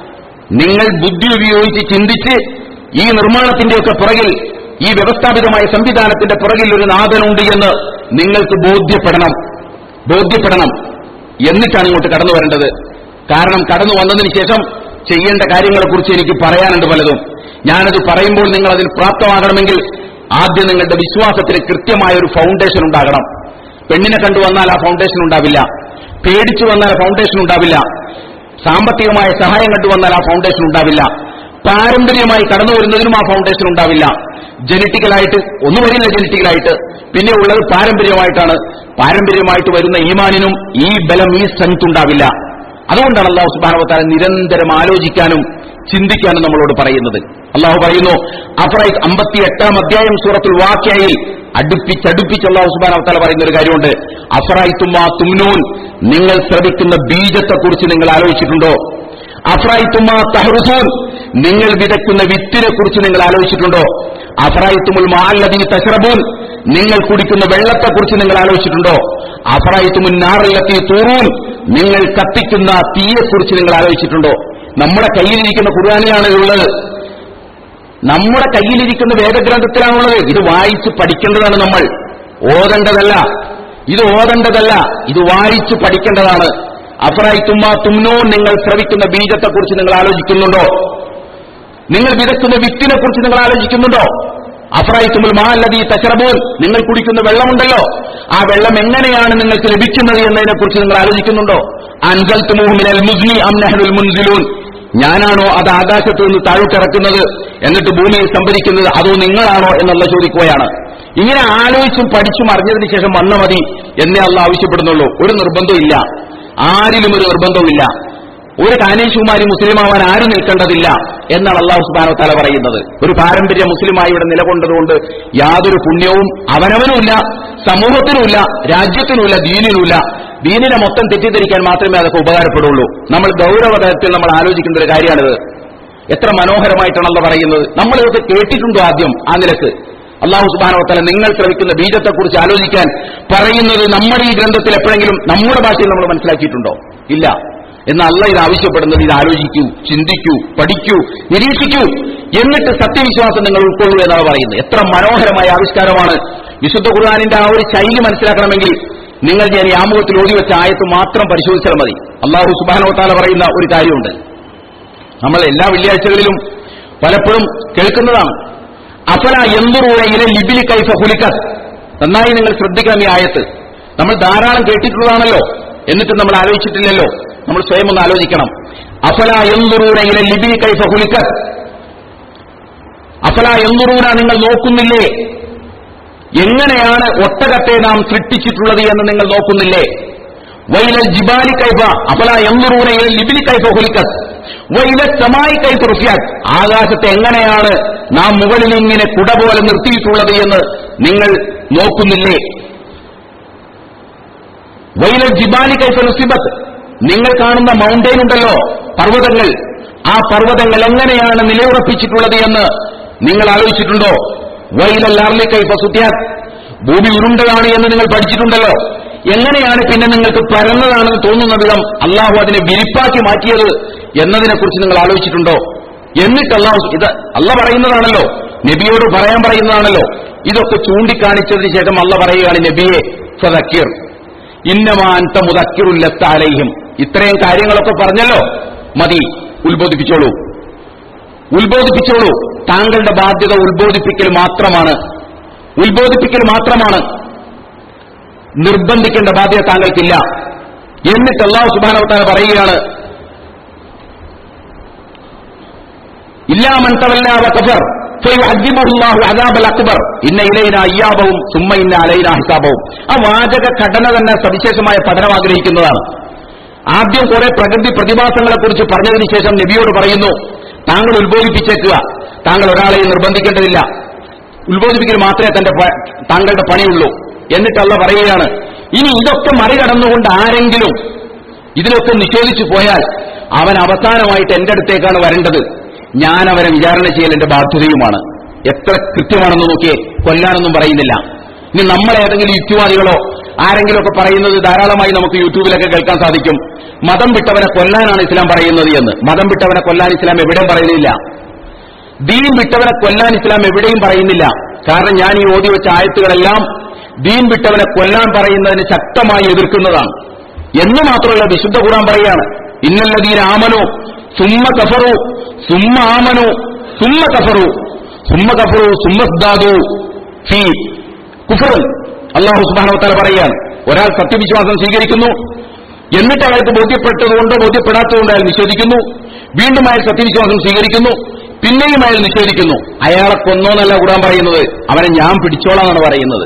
നിങ്ങൾ ബുദ്ധി ഉപയോഗിച്ച് ചിന്തിച്ച് ഈ നിർമ്മാണത്തിന്റെയൊക്കെ പുറകിൽ, ഈ വ്യവസ്ഥാപിതമായ സംവിധാനത്തിന്റെ പുറകിൽ ഒരു നാഥനുണ്ട് എന്ന് നിങ്ങൾക്ക് ബോധ്യപ്പെടണം ബോധ്യപ്പെടണം എന്നിട്ടാണ് ഇങ്ങോട്ട് കടന്നു വരേണ്ടത്. കാരണം കടന്നു വന്നതിന് ശേഷം ചെയ്യേണ്ട കാര്യങ്ങളെക്കുറിച്ച് എനിക്ക് പറയാനുണ്ട് പലതും. ഞാനത് പറയുമ്പോൾ നിങ്ങൾ അതിൽ പ്രാപ്തമാകണമെങ്കിൽ ആദ്യം നിങ്ങളുടെ വിശ്വാസത്തിന് കൃത്യമായ ഒരു ഫൗണ്ടേഷൻ ഉണ്ടാകണം. പെണ്ണിനെ കണ്ടുവന്നാൽ ആ ഫൗണ്ടേഷൻ ഉണ്ടാവില്ല, പേടിച്ചു വന്നാൽ ആ ഫൗണ്ടേഷൻ ഉണ്ടാവില്ല, സാമ്പത്തികമായ സഹായം കണ്ടുവന്നാൽ ആ ഫൗണ്ടേഷൻ ഉണ്ടാവില്ല, പാരമ്പര്യമായി കടന്നു വരുന്നതിനും ആ ഫൗണ്ടേഷൻ ഉണ്ടാവില്ല. ജനറ്റിക്കലായിട്ട് ഒന്നും വരില്ല, ജനറ്റിക്കലായിട്ട് പിന്നെ ഉള്ളത് പാരമ്പര്യമായിട്ടാണ്. പാരമ്പര്യമായിട്ട് വരുന്ന ഈമാനിനും ഈ ബലം, ഈ സ്ട്രെങ്ത് ഉണ്ടാവില്ല. അതുകൊണ്ടാണ് അല്ലാഹു സുബ്ഹാനഹു വ തആല നിരന്തരം ആലോചിക്കാനും ചിന്തിക്കാനും നമ്മളോട് പറയുന്നത്. അല്ലാഹു പറയുന്നു, അഫറൈ അമ്പത്തി എട്ടാം അധ്യായം സൂറത്തുൽ വാഖിയയിൽ അടുപ്പിച്ചടുപ്പിച്ച് അല്ലാഹു സുബ്ഹാനഹു വ തആല പറയുന്ന ഒരു കാര്യമുണ്ട്. അഫറൈതും മാ തുംനൂൻ, നിങ്ങൾ ശ്രവിക്കുന്ന ബീജത്തെക്കുറിച്ച് നിങ്ങൾ ആലോചിച്ചിട്ടുണ്ടോ? അഫറൈതും മാ തഹ്റുസൂൻ, നിങ്ങൾ വിതയ്ക്കുന്ന വിത്തിനെ കുറിച്ച് നിങ്ങൾ ആലോചിച്ചിട്ടുണ്ടോ? അഫറൈതുമുൽ മാഅല്ലദീ തശ്റബൂൻ, നിങ്ങൾ കുടിക്കുന്ന വെള്ളത്തെക്കുറിച്ച് നിങ്ങൾ ആലോചിച്ചിട്ടുണ്ടോ? അഫറൈതുമുൻ നാറല്ലതീ തൂറൂൻ, നിങ്ങൾ കത്തിക്കുന്ന തീയെക്കുറിച്ച് നിങ്ങൾ ആലോചിച്ചിട്ടുണ്ടോ? നമ്മുടെ കയ്യിലിരിക്കുന്ന ഖുർആനിലാണ് ഉള്ളത്, നമ്മുടെ കയ്യിലിരിക്കുന്ന വേദഗ്രന്ഥത്തിലാണുള്ളത്. ഇത് വായിച്ച് പഠിക്കേണ്ടതാണ്, നമ്മൾ ഓതേണ്ടതല്ല. ഇത് ഓതേണ്ടതല്ല, ഇത് വായിച്ച് പഠിക്കേണ്ടതാണ്. അഫറൈതും മാ തുംനൂൻ, നിങ്ങൾ ശ്രവിക്കുന്ന ബീജത്തെക്കുറിച്ച് നിങ്ങൾ ആലോചിക്കുന്നുണ്ടോ? നിങ്ങൾ വിതയ്ക്കുന്ന വിത്തിനെ കുറിച്ച് നിങ്ങൾ ആലോചിക്കുന്നുണ്ടോ? അഫറൈതുമുൽ മാഅല്ലദീ തശ്റബൂൻ, നിങ്ങൾ കുടിക്കുന്ന വെള്ളമുണ്ടല്ലോ, ആ വെള്ളം എങ്ങനെയാണ് നിങ്ങൾക്ക് ലഭിക്കുന്നത് എന്നതിനെ കുറിച്ച് നിങ്ങൾ ആലോചിക്കുന്നുണ്ടോ? അൻസൽതുമൂഹു മിനൽ മുസ്നി അം നഹ്നുൽ മുൻസിലൂൻ, ഞാനാണോ അത് ആകാശത്ത് നിന്ന് താഴോട്ടിറക്കുന്നത് എന്നിട്ട് ഭൂമിയിൽ സംഭരിക്കുന്നത്, അതോ നിങ്ങളാണോ എന്നുള്ള ചോദിക്കുകയാണ്. ഇങ്ങനെ ആലോചിച്ചും പഠിച്ചും അറിഞ്ഞതിന് ശേഷം വന്ന മതി എന്നേ അള്ളാഹ് ആവശ്യപ്പെടുന്നുള്ളൂ. ഒരു നിർബന്ധവും ഇല്ല, ആരിലും ഒരു നിർബന്ധവും ഇല്ല. ഒരു കാനേശുമാരി മുസ്ലിമാവാൻ ആരും നിൽക്കേണ്ടതില്ല എന്നാണ് അല്ലാഹു സുബ്ഹാനഹു വ തആല പറയുന്നത്. ഒരു പാരമ്പര്യ മുസ്ലിമായി ഇവിടെ നിലകൊണ്ടതുകൊണ്ട് യാതൊരു പുണ്യവും അവനവനുമില്ല, സമൂഹത്തിനുമില്ല, രാജ്യത്തിനുമില്ല, ദീനിനുമില്ല. ദീനിനെ മൊത്തം തെറ്റിദ്ധരിക്കാൻ മാത്രമേ അതൊക്കെ ഉപകാരപ്പെടുള്ളൂ. നമ്മൾ ഗൗരവതലത്തിൽ നമ്മൾ ആലോചിക്കേണ്ട ഒരു കാര്യമാണിത്. എത്ര മനോഹരമായിട്ടാണ് അല്ലാഹു പറയുന്നത്. നമ്മൾ ഇതൊക്കെ കേട്ടിട്ടുണ്ടോ ആദ്യം ആ നിലക്ക്? അല്ലാഹു സുബ്ഹാനഹു വ തആല നിങ്ങൾ ശ്രവിക്കുന്ന ബീജത്തെക്കുറിച്ച് ആലോചിക്കാൻ പറയുന്നത് നമ്മുടെ ഈ ഗ്രന്ഥത്തിൽ എപ്പോഴെങ്കിലും നമ്മുടെ ഭാഷയിൽ നമ്മൾ മനസ്സിലാക്കിയിട്ടുണ്ടോ? ഇല്ല. എന്നാൽ അല്ലാഹ് ഇത് ആവശ്യപ്പെടുന്നത് ഇത് ആലോചിക്കൂ, ചിന്തിക്കൂ, പഠിക്കൂ, നിരീക്ഷിക്കൂ, എന്നിട്ട് സത്യവിശ്വാസം നിങ്ങൾ ഉൾക്കൊള്ളൂ എന്നാണ് പറയുന്നത്. എത്ര മനോഹരമായ ആവിഷ്കാരമാണ്. വിശുദ്ധ ഖുർആനിന്റെ ആ ഒരു ശൈലി മനസ്സിലാക്കണമെങ്കിൽ നിങ്ങൾ ഞാൻ ഈ ആമുഖത്തിൽ ഓതിവെച്ച ആയത്ത് മാത്രം പരിശോധിച്ചാൽ മതി. അല്ലാഹു സുബ്ഹാനഹു വ തആല പറയുന്ന ഒരു കാര്യമുണ്ട്, നമ്മൾ എല്ലാ വെള്ളിയാഴ്ചകളിലും പലപ്പോഴും കേൾക്കുന്നതാണ്. അഫല യൻദുറൂന ഇലൽ ഇബ്ലി കൈഫ ഖുലിഖത്. നന്നായി നിങ്ങൾ ശ്രദ്ധിക്കണം ഈ ആയത്ത്. നമ്മൾ ധാരാളം കേട്ടിട്ടുള്ളതാണല്ലോ, എന്നിട്ട് നമ്മൾ ആലോചിച്ചിട്ടില്ലല്ലോ. നമ്മൾ സ്വയം ഒന്ന് ആലോചിക്കണം. അഫല യൻദുറൂന ഇലൽ ഇബ്ലി കൈഫ ഖുലിഖത്. അഫല യൻദുറൂന, നിങ്ങൾ നോക്കുന്നില്ലേ എങ്ങനെയാണ് ഒട്ടകത്തെ നാം സൃഷ്ടിച്ചിട്ടുള്ളത് എന്ന് നിങ്ങൾ നോക്കുന്നില്ലേ? വൈലൽ ജിബാലി കൈഫ, അഫല യൻദുറൂന ഇലൽ ഇബ്ലി കൈഫ ഖുലിഖത് വൈലൽ സമായി കൈഫ റുഫിയത്. ആകാശത്തെ എങ്ങനെയാണ് നാം മുകളിൽ ഇങ്ങനെ കുട പോലെ നിർത്തിയിട്ടുള്ളത് എന്ന് നിങ്ങൾ നോക്കുന്നില്ലേ? വൈലൽ ജിബാലി കൈഫ നുസിബത്, നിങ്ങൾ കാണുന്ന മൗണ്ടെയിൻ ഉണ്ടല്ലോ, പർവ്വതങ്ങൾ, ആ പർവ്വതങ്ങൾ എങ്ങനെയാണ് നിലയുറപ്പിച്ചിട്ടുള്ളത് എന്ന് നിങ്ങൾ ആലോചിച്ചിട്ടുണ്ടോ? വൈലൽ അർളി കൈഫ സുത്യാത്, ഭൂമി ഉരുണ്ടതാണ് എന്ന് നിങ്ങൾ പഠിച്ചിട്ടുണ്ടല്ലോ. എങ്ങനെയാണ് പിന്നെ നിങ്ങൾക്ക് പരന്നതാണെന്ന് തോന്നുന്ന വിധം അള്ളാഹു അതിനെ വിരിപ്പാക്കി മാറ്റിയത് എന്നതിനെക്കുറിച്ച് നിങ്ങൾ ആലോചിച്ചിട്ടുണ്ടോ? എന്നിട്ട് അള്ളാഹു, ഇത് അള്ളാഹ് പറയുന്നതാണല്ലോ, നബിയോട് പറയാൻ പറയുന്നതാണല്ലോ. ഇതൊക്കെ ചൂണ്ടിക്കാണിച്ചതിന് ശേഷം അള്ളാഹ് പറയുകയാണ്, നബിയെ ഫദക്കിർ ഇന്നമാ അൻത മുദക്കിറുൻ ലസ്ത അലൈഹിം. ഇത്രയും കാര്യങ്ങളൊക്കെ പറഞ്ഞല്ലോ, മതി, ഉത്ബോധിപ്പിച്ചോളൂ, ഉത്ബോധിപ്പിച്ചോളൂ. താങ്കളുടെ ബാധ്യത ഉത്ബോധിപ്പിക്കൽ മാത്രമാണ്, ഉത്ബോധിപ്പിക്കൽ മാത്രമാണ്. നിർബന്ധിക്കേണ്ട ബാധ്യത താങ്കൾക്കില്ല. എന്നിട്ട് അല്ലാഹു സുബ്ഹാനഹു വ തആല പറയുകയാണ്, ഇല്ലാ മൻ തവല്ലാ വ കഫർ ഫയുഅദ്ദിബുഹു അല്ലാഹു അദാബൽ അക്ബർ ഇന്ന ഇലൈനാ ഇയ്യാബഹും സുമ്മ ഇന്ന അലൈനാ ഹിസാബഹും. ആ വാചക ഘടന തന്നെ സവിശേഷമായ പഠനം ആഗ്രഹിക്കുന്നതാണ്. ആദ്യം കുറെ പ്രകൃതി പ്രതിഭാസങ്ങളെ കുറിച്ച് പറഞ്ഞതിന് ശേഷം നബിയോട് പറയുന്നു, താങ്കൾ ഉത്ബോധിപ്പിച്ചേക്കുക, താങ്കൾ ഒരാളെയും നിർബന്ധിക്കേണ്ടതില്ല, ഉത്ബോധിപ്പിക്കൽ മാത്രമേ തന്റെ താങ്കളുടെ പണിയുള്ളൂ. എന്നിട്ട് അല്ലാഹു പറയുകയാണ്, ഇനി ഇതൊക്കെ മറികടന്നുകൊണ്ട് ആരെങ്കിലും ഇതിലൊക്കെ നിഷേധിച്ചു പോയാൽ അവൻ അവസാനമായിട്ട് എന്റെ അടുത്തേക്കാണ് വരേണ്ടത്. ഞാൻ അവരെ വിചാരണ ചെയ്യൽ എന്റെ ബാധ്യതയുമാണ്. എത്ര കൃത്യമാണെന്ന് നോക്കിയേ, കൊല്ലാനൊന്നും പറയുന്നില്ല. ഇനി നമ്മൾ ഏതെങ്കിലും യുക്തിവാദികളോ ആരെങ്കിലും ഒക്കെ പറയുന്നത് ധാരാളമായി നമുക്ക് യൂട്യൂബിലൊക്കെ കേൾക്കാൻ സാധിക്കും. മതം വിട്ടവനെ കൊല്ലാനാണ് ഇസ്ലാം പറയുന്നത് എന്ന്. മതം വിട്ടവനെ കൊല്ലാൻ ഇസ്ലാം എവിടെയും പറയുന്നില്ല. ദീൻ വിട്ടവനെ കൊല്ലാൻ ഇസ്ലാം എവിടെയും പറയുന്നില്ല. കാരണം ഞാൻ ഈ ഓതി വെച്ച ആയത്തുകളെല്ലാം ദീൻ വിട്ടവനെ കൊല്ലാൻ പറയുന്നതിന് ശക്തമായി എതിർക്കുന്നതാണ്. എന്ന് മാത്രമല്ല, വിശുദ്ധ ഖുർആൻ പറയാണ്, ഇന്നല്ലദീന ആമനു സുമ്മ കഫറു സുമ്മ ആമനു സുമ്മ കഫറു സുമ്മ കഫറു സുമ്മസ്ദാദു ഫീ കുഫ്ർ. അല്ലാഹു സുബ്ഹാനഹു വ തആല പറയാണ്, ഒരാൾ സത്യവിശ്വാസം സ്വീകരിക്കുന്നു, എന്നിട്ട് അയാൾക്ക് ബോധ്യപ്പെട്ടതുകൊണ്ടോ ബോധ്യപ്പെടാത്തതുകൊണ്ടോ അയാൾ നിഷേധിക്കുന്നു, വീണ്ടും അയാൾ സത്യവിശ്വാസം സ്വീകരിക്കുന്നു, പിന്നെയും അയാൾ നിഷേധിക്കുന്നു. അയാളെ കൊന്നോന്നല്ല ഖുർആൻ പറയുന്നത്, അവനെ ഞാൻ പിടിച്ചോളാന്നാണ് പറയുന്നത്.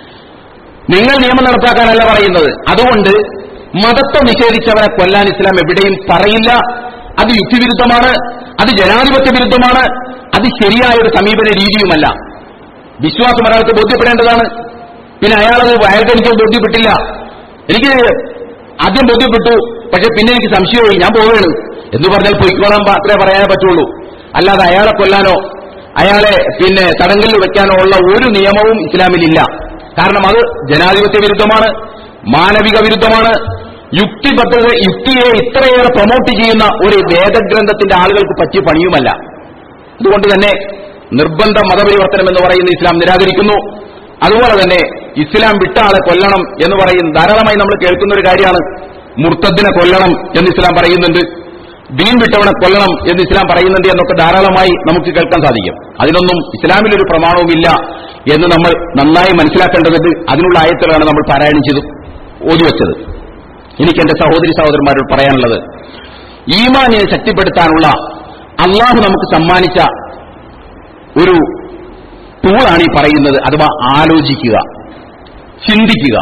നിങ്ങൾ നിയമം നടപ്പാക്കാനല്ല പറയുന്നത്. അതുകൊണ്ട് മതത്തെ നിഷേധിച്ചവനെ കൊല്ലാൻ ഇസ്ലാം എവിടെയും പറയില്ല. അത് യുക്തിവിരുദ്ധമാണ്, അത് ജനാധിപത്യ വിരുദ്ധമാണ്, അത് ശരിയായ ഒരു സമീപന രീതിയുമല്ല. വിശ്വാസം ഒരാൾക്ക് ബോധ്യപ്പെടേണ്ടതാണ്. പിന്നെ അയാളത് അയാൾക്ക് എനിക്ക് ബോധ്യപ്പെട്ടില്ല, എനിക്ക് ആദ്യം ബോധ്യപ്പെട്ടു, പക്ഷെ പിന്നെ എനിക്ക് സംശയമായി, ഞാൻ പോവുകയാണ് എന്ന് പറഞ്ഞാൽ പൊയ്ക്കോളാൻ മാത്രമേ പറയാനേ പറ്റുള്ളൂ. അല്ലാതെ അയാളെ കൊല്ലാനോ അയാളെ പിന്നെ തടങ്കലിൽ വെക്കാനോ ഉള്ള ഒരു നിയമവും ഇസ്ലാമിലില്ല. കാരണം അത് ജനാധിപത്യ വിരുദ്ധമാണ്, മാനവിക വിരുദ്ധമാണ്, യുക്തിബദ്ധത യുക്തിയെ ഇത്രയേറെ പ്രൊമോട്ട് ചെയ്യുന്ന ഒരു വേദഗ്രന്ഥത്തിന്റെ ആളുകൾക്ക് പറ്റിയ പണിയുമല്ല. അതുകൊണ്ട് തന്നെ നിർബന്ധ മതപരിവർത്തനം എന്ന് പറയുന്ന ഇസ്ലാം നിരാകരിക്കുന്നു. അതുപോലെ തന്നെ ഇസ്ലാം വിട്ട ആളെ കൊല്ലണം എന്ന് പറയുന്ന ധാരാളമായി നമ്മൾ കേൾക്കുന്ന ഒരു കാര്യമാണ്. മുർത്തദ്ദിനെ കൊല്ലണം എന്ന് ഇസ്ലാം പറയുന്നുണ്ട്, ദീൻ വിട്ടവനെ കൊല്ലണം എന്ന് ഇസ്ലാം പറയുന്നുണ്ട് എന്നൊക്കെ ധാരാളമായി നമുക്ക് കേൾക്കാൻ സാധിക്കും. അതിനൊന്നും ഇസ്ലാമിലൊരു പ്രമാണവുമില്ല എന്ന് നമ്മൾ നന്നായി മനസ്സിലാക്കേണ്ടതുണ്ട്. അതിനുള്ള ആയത്തുകളാണ് നമ്മൾ പാരായണം ചെയ്ത് ഓതിവെച്ചത്. എനിക്ക് എന്റെ സഹോദരി സഹോദരന്മാരോട് പറയാനുള്ളത്, ഈമാനിനെ ശക്തിപ്പെടുത്താനുള്ള അള്ളാഹു നമുക്ക് സമ്മാനിച്ച ഒരു ടൂളാണ് ഈ പറയുന്നത്. അഥവാ ആലോചിക്കുക, ചിന്തിക്കുക.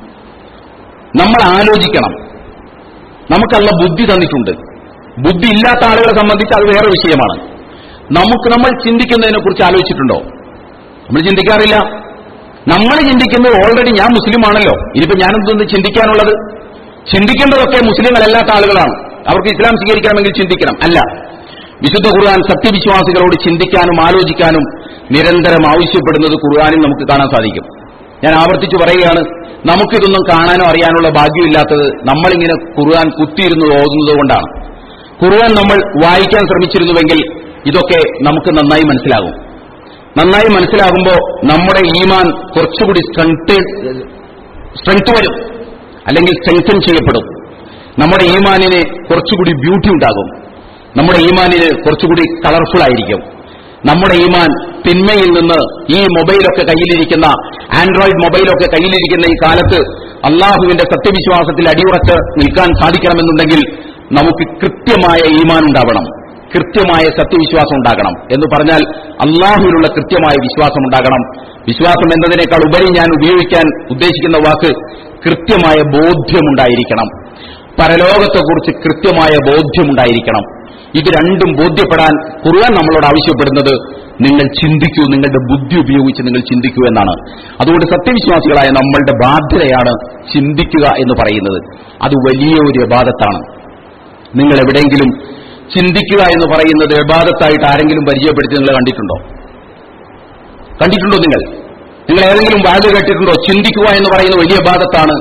നമ്മൾ ആലോചിക്കണം. നമുക്കല്ല ബുദ്ധി തന്നിട്ടുണ്ട്. ബുദ്ധി ഇല്ലാത്ത ആളുകളെ സംബന്ധിച്ച് അത് വേറെ വിഷയമാണ്. നമുക്ക് നമ്മൾ ചിന്തിക്കുന്നതിനെ കുറിച്ച് ആലോചിച്ചിട്ടുണ്ടോ? നമ്മൾ ചിന്തിക്കാറില്ല. നമ്മൾ ചിന്തിക്കുന്നത് ഓൾറെഡി ഞാൻ മുസ്ലിമാണല്ലോ, ഇനിയിപ്പോ ഞാനെന്തൊന്ന് ചിന്തിക്കാനുള്ളത്? ചിന്തിക്കേണ്ടതൊക്കെ മുസ്ലിങ്ങളല്ലാത്ത ആളുകളാണ്. അവർക്ക് ഇസ്ലാം സ്വീകരിക്കണമെങ്കിൽ ചിന്തിക്കണം. അല്ല, വിശുദ്ധ ഖുർആൻ സത്യവിശ്വാസികളോട് ചിന്തിക്കാനും ആലോചിക്കാനും നിരന്തരം ആവശ്യപ്പെടുന്നത് ഖുർആനിൽ നമുക്ക് കാണാൻ സാധിക്കും. ഞാൻ ആവർത്തിച്ചു പറയുകയാണ്, നമുക്കിതൊന്നും കാണാനോ അറിയാനുള്ള ഭാഗ്യമില്ലാത്തത് നമ്മളിങ്ങനെ ഖുർആൻ കുത്തിയിരുന്ന് ഓതുന്നത് കൊണ്ടാണ്. ഖുർആൻ നമ്മൾ വായിക്കാൻ ശ്രമിച്ചിരുന്നുവെങ്കിൽ ഇതൊക്കെ നമുക്ക് നന്നായി മനസ്സിലാകും. നന്നായി മനസ്സിലാകുമ്പോൾ നമ്മുടെ ഈമാൻ കുറച്ചുകൂടി സ്ട്രെങ്ത് സ്ട്രെങ്ത് വരും, അല്ലെങ്കിൽ സ്ട്രെങ്തൻ ചെയ്യപ്പെടും. നമ്മുടെ ഈമാനിന് കുറച്ചുകൂടി ബ്യൂട്ടി ഉണ്ടാകും. നമ്മുടെ ഈമാനിന് കുറച്ചുകൂടി കളർഫുൾ ആയിരിക്കും. നമ്മുടെ ഈമാൻ തിന്മയിൽ നിന്ന് ഈ മൊബൈലൊക്കെ കയ്യിലിരിക്കുന്ന ആൻഡ്രോയിഡ് മൊബൈലൊക്കെ കയ്യിലിരിക്കുന്ന ഈ കാലത്ത് അള്ളാഹുവിന്റെ സത്യവിശ്വാസത്തിൽ അടിയുറച്ച് നിൽക്കാൻ സാധിക്കണമെന്നുണ്ടെങ്കിൽ നമുക്ക് കൃത്യമായ ഈമാൻ ഉണ്ടാവണം, കൃത്യമായ സത്യവിശ്വാസം ഉണ്ടാകണം. എന്ന് പറഞ്ഞാൽ അള്ളാഹുവിലുള്ള കൃത്യമായ വിശ്വാസം ഉണ്ടാകണം. വിശ്വാസം എന്നതിനേക്കാൾ ഉപരി ഞാൻ ഉപയോഗിക്കാൻ ഉദ്ദേശിക്കുന്ന വാക്ക് കൃത്യമായ ബോധ്യമുണ്ടായിരിക്കണം. പരലോകത്തെക്കുറിച്ച് കൃത്യമായ ബോധ്യമുണ്ടായിരിക്കണം. ഇത് രണ്ടും ബോധ്യപ്പെടാൻ ഖുർആൻ നമ്മളോട് ആവശ്യപ്പെടുന്നത് നിങ്ങൾ ചിന്തിക്കൂ, നിങ്ങളുടെ ബുദ്ധി ഉപയോഗിച്ച് നിങ്ങൾ ചിന്തിക്കൂ എന്നാണ്. അതുകൊണ്ട് സത്യവിശ്വാസികളായ നമ്മളുടെ ബാധ്യതയാണ് ചിന്തിക്കുക എന്ന് പറയുന്നത്. അത് വലിയ ഒരു ഇബാദത്താണ്. നിങ്ങൾ എവിടെയെങ്കിലും ചിന്തിക്കുക എന്ന് പറയുന്നത് ഇബാദത്തായിട്ട് ആരെങ്കിലും പരിചയപ്പെടുത്തി നിങ്ങൾ കണ്ടിട്ടുണ്ടോ? കണ്ടിട്ടുണ്ടോ? നിങ്ങൾ നിങ്ങൾ ഏതെങ്കിലും വാഴ കേട്ടിട്ടുണ്ടോ? ചിന്തിക്കുക എന്ന് പറയുന്ന വലിയ ഇബാദത്താണ്.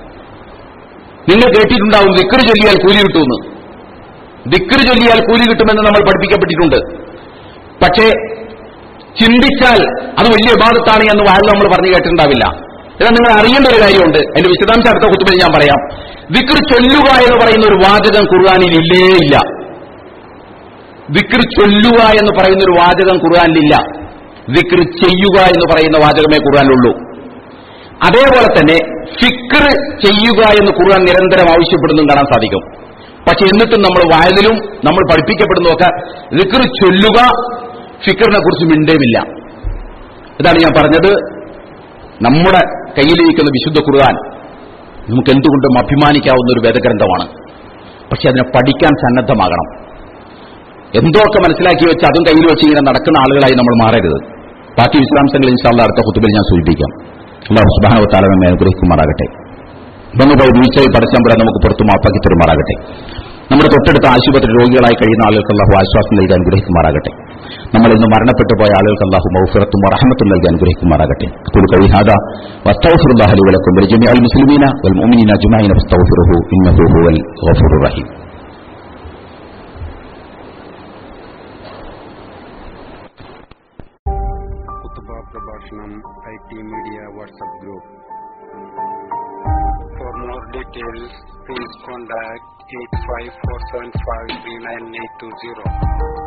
നിങ്ങൾ കേട്ടിട്ടുണ്ടാവും ദിക്ർ ചൊല്ലിയാൽ കൂലി കിട്ടുമെന്ന്. ദിക്ർ ചൊല്ലിയാൽ കൂലി കിട്ടുമെന്ന് നമ്മൾ പഠിപ്പിക്കപ്പെട്ടിട്ടുണ്ട്. പക്ഷേ ചിന്തിച്ചാൽ അത് വലിയ ഇബാദത്താണ് എന്ന് വാഴ നമ്മൾ പറഞ്ഞു കേട്ടിട്ടുണ്ടാവില്ല. എന്നാൽ നിങ്ങൾ അറിയേണ്ട ഒരു കാര്യമുണ്ട്. അതിന്റെ വിശദാംശം അടുത്ത ഖുതുബയിൽ ഞാൻ പറയാം. ദിക്ർ ചൊല്ലുക എന്ന് പറയുന്ന ഒരു വാചകം ഖുർആനിൽ ഇല്ലേ ഇല്ല. ദിക്ർ ചൊല്ലുക എന്ന് പറയുന്ന ഒരു വാചകം ഖുർആനിലില്ല. ദിക്ർ ചെയ്യുക എന്ന് പറയുന്ന വാചകമേ ഖുർആനിലുള്ളൂ. അതേപോലെ തന്നെ ഫിക്ർ ചെയ്യുക എന്ന് ഖുർആൻ നിരന്തരം ആവശ്യപ്പെടുന്നതും കാണാൻ സാധിക്കും. പക്ഷെ എന്നിട്ടും നമ്മൾ വയലിലും നമ്മൾ പഠിപ്പിക്കപ്പെടുന്നതൊക്കെ ദിക്ർ ചൊല്ലുക, ഫിക്റിനെ കുറിച്ച് മിണ്ടേമില്ല. ഇതാണ് ഞാൻ പറഞ്ഞത്. നമ്മുടെ കയ്യിലിരിക്കുന്ന വിശുദ്ധ ഖുർആൻ നമുക്ക് എന്തുകൊണ്ടും അഭിമാനിക്കാവുന്ന ഒരു വേദഗ്രന്ഥമാണ്. പക്ഷെ അതിനെ പഠിക്കാൻ സന്നദ്ധമാകണം. എന്തൊക്കെ മനസ്സിലാക്കി വെച്ച് അതും കയ്യിൽ വെച്ച് ഇങ്ങനെ നടക്കുന്ന ആളുകളായി നമ്മൾ മാറരുത്. ബാക്കി വിശദാംശങ്ങൾ ഇൻഷാ അല്ലാഹ് അടുത്ത ഖുതുബിൽ ഞാൻ സൂചിപ്പിക്കാം. അല്ലാഹു സുബ്ഹാനഹു വ തആല നമ്മെ അനുഗ്രഹിക്കുമാറാകട്ടെ. വന്നുപോയി വീഴ്ചയിൽ പടച്ചമ്പുരാൻ നമുക്ക് പുറത്തു മാപ്പാക്കി തരുമാറാകട്ടെ. നമ്മുടെ തൊട്ടടുത്ത ആശുപത്രി രോഗികളായി കഴിയുന്ന ആളുകൾക്ക് അല്ലാഹു ആശ്വാസം നൽകി അനുഗ്രഹിക്കുമാറാകട്ടെ. നമ്മൾ ഇന്ന് മരണപ്പെട്ടു പോയ ആളുകൾക്ക് അല്ലാഹു മഗ്ഫിറത്തും റഹ്മത്തും നൽകി അനുഗ്രഹിക്കുമാറാകട്ടെ. ഖുൽ ഖൗലി ഹാദാ വസ്തഗ്ഫിറുല്ലാഹ ലി വലക്കും വലിജമീഇൽ മുസ്ലിമീന വൽ മുഅ്മിനീന അജ്മഈന ഫസ്തഗ്ഫിറുഹു ഇന്നഹു ഹുവൽ ഗഫൂറുർ റഹീം. Prabhashanam I T Media WhatsApp group. For more details, please contact eight five four seven five three nine eight two zero.